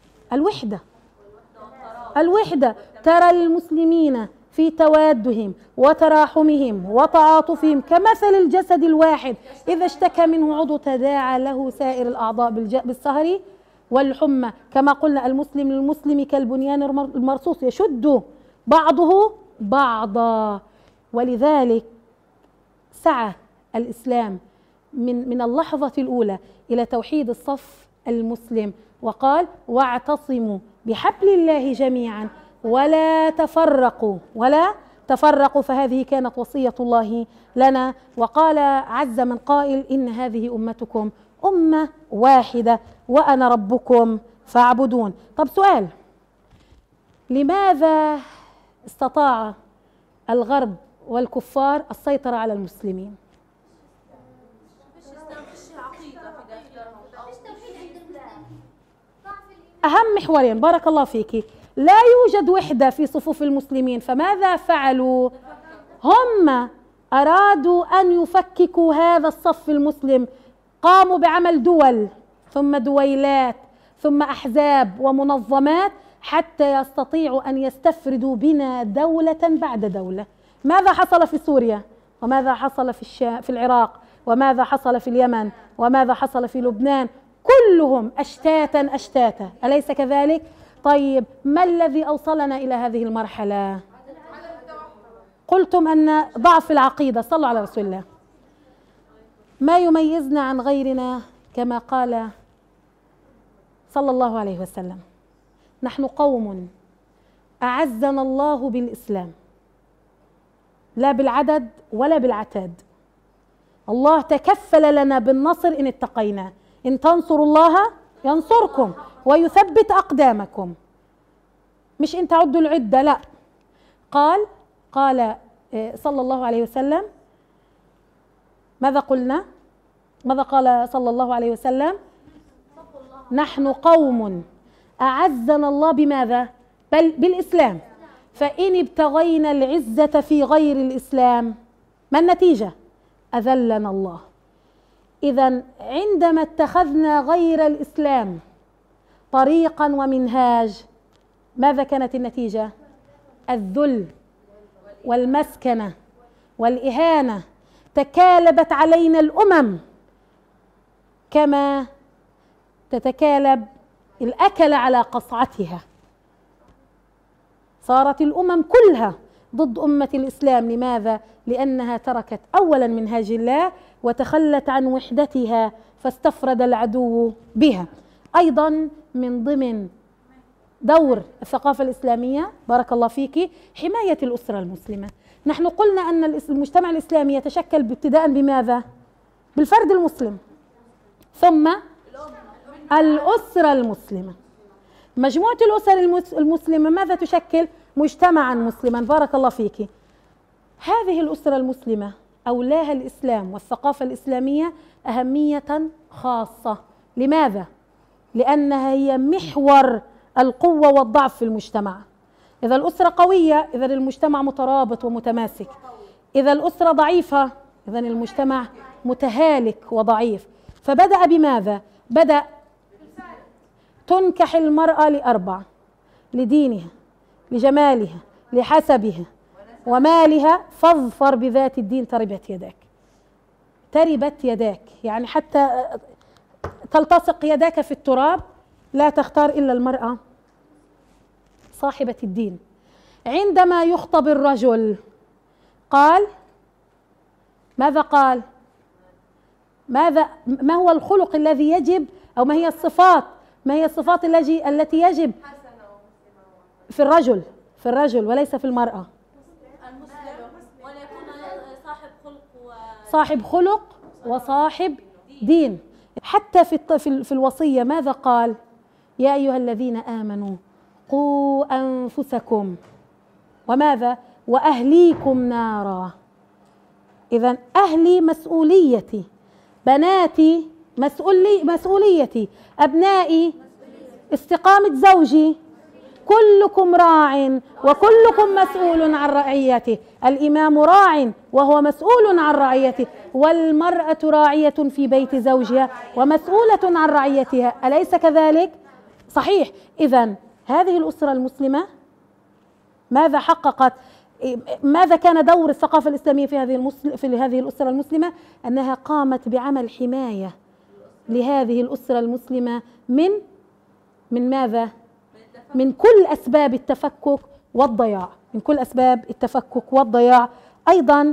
Speaker 1: الوحدة. ترى المسلمين في توادهم وتراحمهم وتعاطفهم كمثل الجسد الواحد، إذا اشتكى منه عضو تداعى له سائر الأعضاء بالسهر والحمى. كما قلنا المسلم للمسلم كالبنيان المرصوص يشد بعضه بعضا. ولذلك سعى الإسلام من اللحظة الأولى إلى توحيد الصف المسلم، وقال واعتصموا بحبل الله جميعا ولا تفرقوا ولا تفرقوا. فهذه كانت وصية الله لنا. وقال عز من قائل: إن هذه أمتكم أمة واحدة وأنا ربكم فاعبدون. طب سؤال: لماذا استطاع الغرب والكفار السيطرة على المسلمين؟
Speaker 4: فيش عقيدة في داخلهم أو
Speaker 2: مش توحيد عند المسلمين. ضعف الإيمان.
Speaker 1: أهم محورين، بارك الله فيك. لا يوجد وحدة في صفوف المسلمين، فماذا فعلوا؟ هم أرادوا أن يفككوا هذا الصف المسلم، قاموا بعمل دول ثم دويلات ثم أحزاب ومنظمات حتى يستطيعوا أن يستفردوا بنا دولة بعد دولة. ماذا حصل في سوريا؟ وماذا حصل في العراق؟ وماذا حصل في اليمن؟ وماذا حصل في لبنان؟ كلهم أشتاتا أشتاتا، أليس كذلك؟ طيب ما الذي أوصلنا إلى هذه المرحلة؟ قلتم أن ضعف العقيدة. صلوا على رسول الله. ما يميزنا عن غيرنا كما قال صلى الله عليه وسلم: نحن قوم أعزنا الله بالإسلام، لا بالعدد ولا بالعتاد. الله تكفل لنا بالنصر إن اتقينا، إن تنصروا الله ينصركم ويثبت أقدامكم. مش إن تعدوا العدة، لا. قال صلى الله عليه وسلم: ماذا قلنا؟ ماذا قال صلى الله عليه وسلم؟ نحن قوم أعزنا الله بماذا؟ بل بالإسلام، فإن ابتغينا العزة في غير الإسلام ما النتيجة؟ أذلنا الله. إذن عندما اتخذنا غير الإسلام طريقا ومنهاج، ماذا كانت النتيجة؟ الذل والمسكنة والإهانة. تكالبت علينا الأمم كما تتكالب الأكل على قصعتها. صارت الأمم كلها ضد أمة الإسلام. لماذا؟ لأنها تركت أولا منهاج الله وتخلت عن وحدتها فاستفرد العدو بها. أيضا من ضمن دور الثقافة الإسلامية بارك الله فيك حماية الأسرة المسلمة. نحن قلنا أن المجتمع الإسلامي يتشكل ابتداء بماذا؟ بالفرد المسلم، ثم الأسرة المسلمة. مجموعة الأسر المسلمة ماذا تشكل؟ مجتمعا مسلما. بارك الله فيك. هذه الأسرة المسلمة أولاها الإسلام والثقافة الإسلامية أهمية خاصة. لماذا؟ لأنها هي محور القوة والضعف في المجتمع. إذا الأسرة قوية إذا المجتمع مترابط ومتماسك. إذا الأسرة ضعيفة إذا المجتمع متهالك وضعيف. فبدأ بماذا؟ بدأ تنكح المرأة لأربع: لدينها، لجمالها، لحسبها، ومالها. فاظفر بذات الدين تربت يداك. تربت يداك يعني حتى تلتصق يداك في التراب لا تختار إلا المرأة صاحبة الدين. عندما يخطب الرجل قال ماذا؟ قال ما هو الخلق الذي يجب، أو ما هي الصفات التي يجب في الرجل وليس في المرأة؟
Speaker 4: المسلم وليكون
Speaker 1: صاحب خلق وصاحب دين. حتى في الوصية ماذا قال؟ يا أيها الذين آمنوا قوا أنفسكم وماذا؟ وأهليكم نارا. إذن أهلي مسؤوليتي، بناتي مسؤوليتي، أبنائي استقامة زوجي. كلكم راع وكلكم مسؤول عن رعيته. الإمام راع وهو مسؤول عن رعيته، والمرأة راعية في بيت زوجها ومسؤولة عن رعيتها، أليس كذلك؟ صحيح. إذن هذه الأسرة المسلمة ماذا حققت؟ ماذا كان دور الثقافة الإسلامية في هذه الأسرة المسلمة؟ أنها قامت بعمل حماية لهذه الأسرة المسلمة من ماذا؟ من كل أسباب التفكك والضياع. أيضا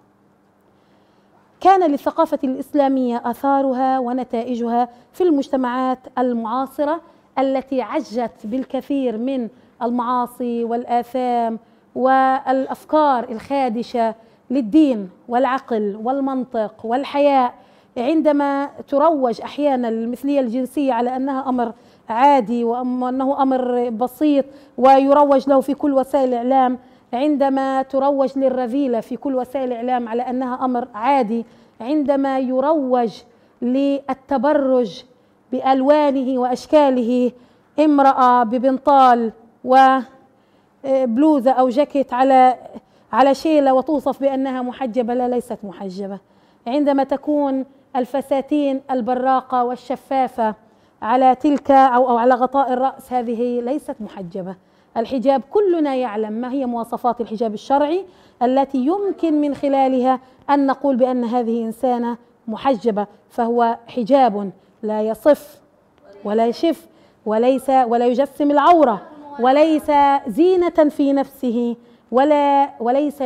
Speaker 1: كان للثقافة الإسلامية آثارها ونتائجها في المجتمعات المعاصرة التي عجت بالكثير من المعاصي والآثام والأفكار الخادشة للدين والعقل والمنطق والحياء، عندما تروج أحيانا المثلية الجنسية على أنها أمر عادي وأنه أمر بسيط ويروج له في كل وسائل الإعلام، عندما تروج للرذيلة في كل وسائل الإعلام على أنها أمر عادي، عندما يروج للتبرج بألوانه وأشكاله، امرأة ببنطال وبلوزة أو جاكيت على شيلة وتوصف بأنها محجبة، لا ليست محجبة. عندما تكون الفساتين البراقة والشفافة على تلك أو على غطاء الرأس، هذه ليست محجبة. الحجاب كلنا يعلم ما هي مواصفات الحجاب الشرعي التي يمكن من خلالها أن نقول بأن هذه إنسانة محجبة، فهو حجاب لا يصف ولا يشف ولا يجسم العورة، وليس زينة في نفسه، وليس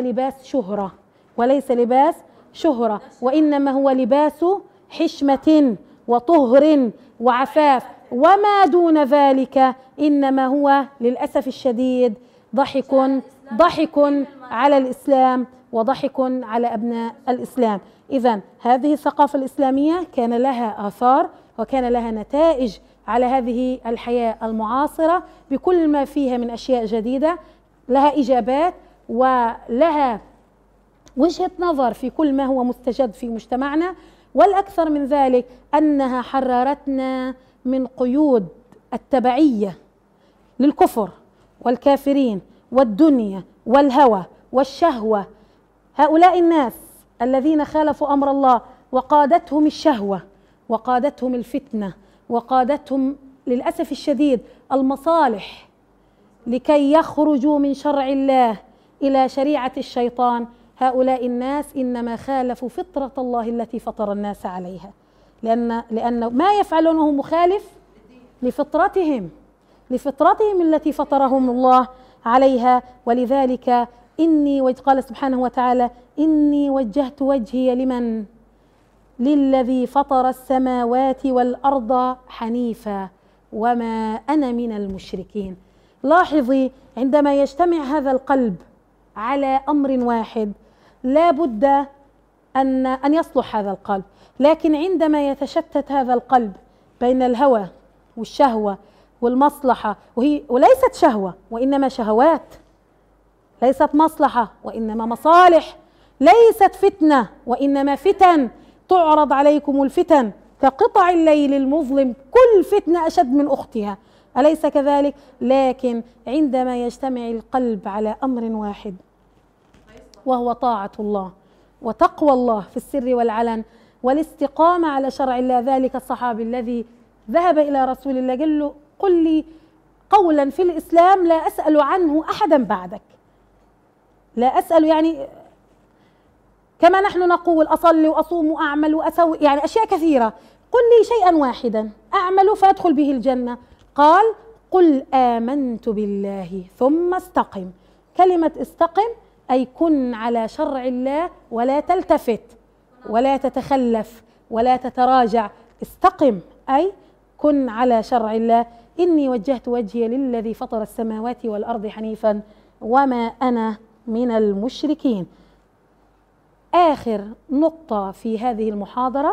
Speaker 1: لباس شهرة، وإنما هو لباس حشمة وطهر وعفاف، وما دون ذلك إنما هو للأسف الشديد ضحك على الإسلام وضحك على أبناء الإسلام. إذن هذه الثقافة الإسلامية كان لها آثار وكان لها نتائج على هذه الحياة المعاصرة بكل ما فيها من أشياء جديدة، لها إجابات ولها وجهة نظر في كل ما هو مستجد في مجتمعنا، والأكثر من ذلك أنها حررتنا من قيود التبعية للكفر والكافرين والدنيا والهوى والشهوة. هؤلاء الناس الذين خالفوا أمر الله وقادتهم الشهوة وقادتهم الفتنة وقادتهم للأسف الشديد المصالح لكي يخرجوا من شرع الله إلى شريعة الشيطان، هؤلاء الناس إنما خالفوا فطرة الله التي فطر الناس عليها، لأن ما يفعلونه مخالف لفطرتهم التي فطرهم الله عليها. ولذلك قال سبحانه وتعالى: إني وجهت وجهي للذي فطر السماوات والأرض حنيفا وما أنا من المشركين. لاحظي، عندما يجتمع هذا القلب على أمر واحد لا بد أن يصلح هذا القلب، لكن عندما يتشتت هذا القلب بين الهوى والشهوة والمصلحة، وليست شهوة وإنما شهوات، ليست مصلحة وإنما مصالح، ليست فتنة وإنما فتن، تعرض عليكم الفتن كقطع الليل المظلم، كل فتنة أشد من أختها، أليس كذلك؟ لكن عندما يجتمع القلب على أمر واحد وهو طاعة الله وتقوى الله في السر والعلن والاستقامة على شرع الله. ذلك الصحابي الذي ذهب إلى رسول الله قال له: قل لي قولا في الإسلام لا أسأل عنه أحدا بعدك. لا أسأل يعني كما نحن نقول أصلي وأصوم وأعمل وأسوي، يعني أشياء كثيرة، قل لي شيئا واحدا أعمل فأدخل به الجنة. قال: قل آمنت بالله ثم استقم. كلمة استقم أي كن على شرع الله ولا تلتفت ولا تتخلف ولا تتراجع. استقم أي كن على شرع الله. إني وجهت وجهي للذي فطر السماوات والأرض حنيفا وما أنا من المشركين. آخر نقطة في هذه المحاضرة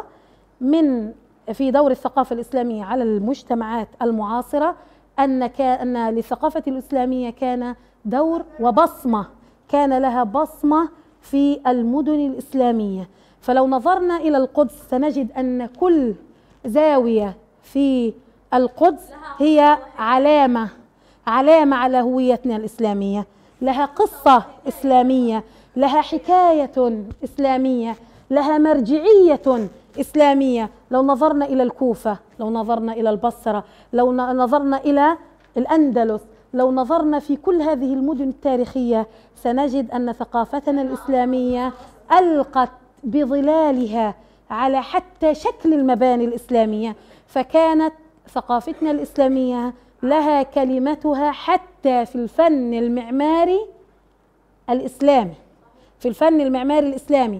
Speaker 1: في دور الثقافة الإسلامية على المجتمعات المعاصرة، أن للثقافة الإسلامية كان دور وبصمة، كان لها بصمة في المدن الإسلامية. فلو نظرنا إلى القدس سنجد أن كل زاوية في القدس هي علامة على هويتنا الإسلامية، لها قصة إسلامية، لها حكاية إسلامية، لها مرجعية إسلامية. لو نظرنا إلى الكوفة، لو نظرنا إلى البصرة، لو نظرنا إلى الأندلس، لو نظرنا في كل هذه المدن التاريخية سنجد أن ثقافتنا الإسلامية ألقت بظلالها على حتى شكل المباني الإسلامية، فكانت ثقافتنا الإسلامية لها كلمتها حتى في الفن المعماري الإسلامي، في الفن المعماري الإسلامي.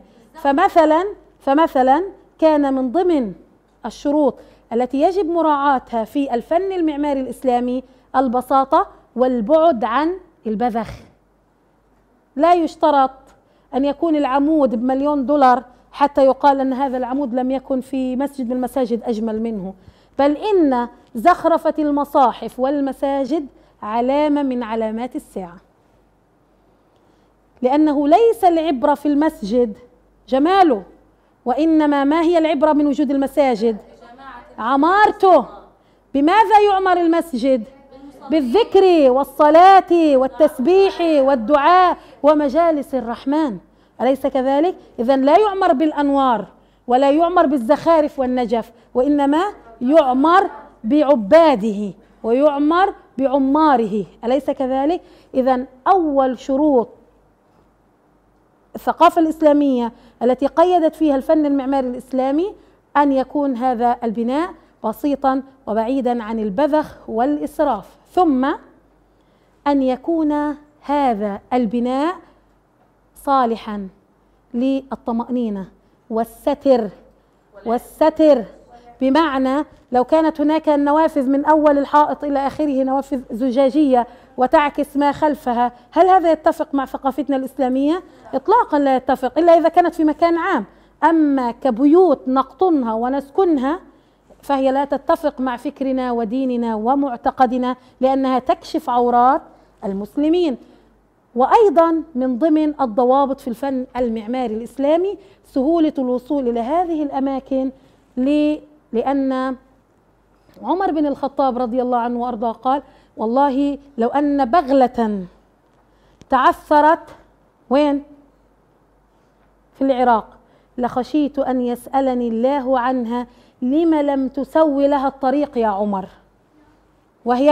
Speaker 1: فمثلا كان من ضمن الشروط التي يجب مراعاتها في الفن المعماري الإسلامي البساطة والبعد عن البذخ. لا يشترط أن يكون العمود ب1,000,000 حتى يقال أن هذا العمود لم يكن في مسجد من المساجد أجمل منه، بل إن زخرفة المصاحف والمساجد علامة من علامات الساعة، لأنه ليس العبرة في المسجد جماله، وإنما ما هي العبرة من وجود المساجد؟ عمارته. بماذا يعمر المسجد؟ بالذكر والصلاة والتسبيح والدعاء ومجالس الرحمن، أليس كذلك؟ إذن لا يعمر بالأنوار ولا يعمر بالزخارف والنجف، وإنما يعمر بعباده ويعمر بعماره، أليس كذلك؟ إذن أول شروط الثقافة الإسلامية التي قيدت فيها الفن المعماري الإسلامي أن يكون هذا البناء بسيطا وبعيدا عن البذخ والإسراف، ثم أن يكون هذا البناء صالحا للطمأنينة والستر، بمعنى لو كانت هناك النوافذ من أول الحائط إلى آخره نوافذ زجاجية وتعكس ما خلفها، هل هذا يتفق مع ثقافتنا الإسلامية؟ إطلاقا لا يتفق، إلا إذا كانت في مكان عام. أما كبيوت نقطنها ونسكنها فهي لا تتفق مع فكرنا وديننا ومعتقدنا، لأنها تكشف عورات المسلمين. وأيضا من ضمن الضوابط في الفن المعماري الإسلامي سهولة الوصول إلى هذه الأماكن، لأن عمر بن الخطاب رضي الله عنه وأرضاه قال: والله لو أن بغلة تعثرت وين؟ في العراق لخشيت أن يسألني الله عنها لما لم تسوي لها الطريق يا عمر. وهي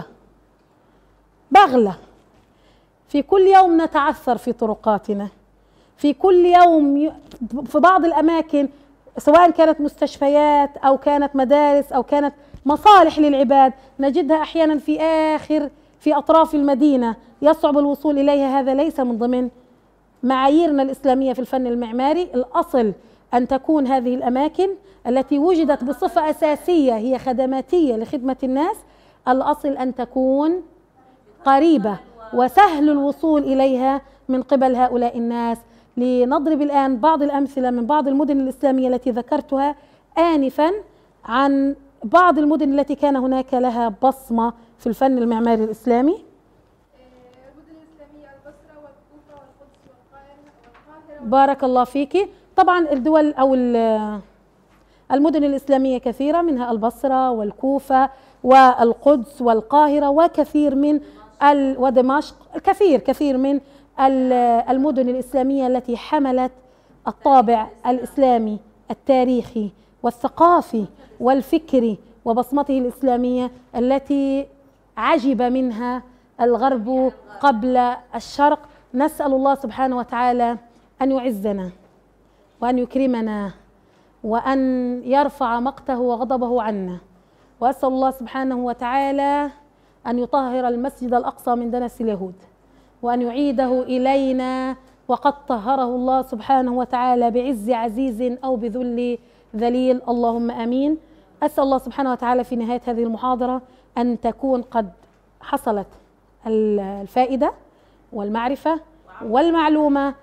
Speaker 1: بغلة في كل يوم نتعثر في طرقاتنا، في كل يوم في بعض الأماكن سواء كانت مستشفيات أو كانت مدارس أو كانت مصالح للعباد نجدها أحيانا في أطراف المدينة يصعب الوصول إليها. هذا ليس من ضمن معاييرنا الإسلامية في الفن المعماري. الأصل أن تكون هذه الأماكن التي وجدت بصفة أساسية هي خدماتية لخدمة الناس، الأصل أن تكون قريبة وسهل الوصول إليها من قبل هؤلاء الناس. لنضرب الآن بعض الأمثلة من بعض المدن الإسلامية التي ذكرتها آنفا عن بعض المدن التي كان هناك لها بصمة في الفن المعماري الإسلامي.
Speaker 2: المدن الإسلامية البصرة والكوفة والقدس والقاهرة.
Speaker 1: بارك الله فيك. طبعا الدول أو المدن الإسلامية كثيرة، منها البصرة والكوفة والقدس والقاهرة وكثير من ودمشق، كثير من المدن الإسلامية التي حملت الطابع الإسلامي التاريخي والثقافي والفكري وبصمته الإسلامية التي عجب منها الغرب قبل الشرق. نسأل الله سبحانه وتعالى أن يعزنا وأن يكرمنا وأن يرفع مقته وغضبه عنا، وأسأل الله سبحانه وتعالى أن يطهر المسجد الأقصى من دنس اليهود وأن يعيده إلينا وقد طهره الله سبحانه وتعالى بعز عزيز أو بذل ذليل، اللهم آمين. أسأل الله سبحانه وتعالى في نهاية هذه المحاضرة أن تكون قد حصلت الفائدة والمعرفة والمعلومة،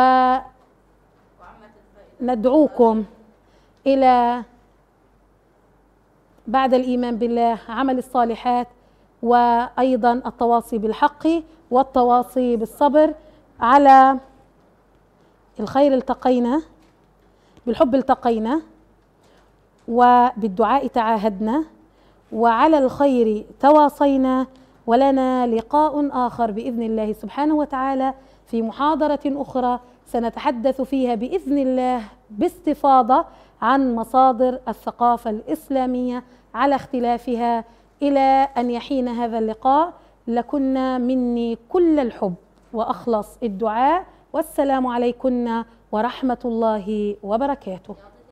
Speaker 1: وندعوكم إلى بعد الإيمان بالله عمل الصالحات، وأيضا التواصي بالحق والتواصي بالصبر. على الخير التقينا، بالحب التقينا، وبالدعاء تعاهدنا، وعلى الخير تواصينا، ولنا لقاء آخر بإذن الله سبحانه وتعالى في محاضرة أخرى سنتحدث فيها بإذن الله باستفاضة عن مصادر الثقافة الإسلامية على اختلافها. إلى أن يحين هذا اللقاء لكن مني كل الحب وأخلص الدعاء، والسلام عليكن ورحمة الله وبركاته.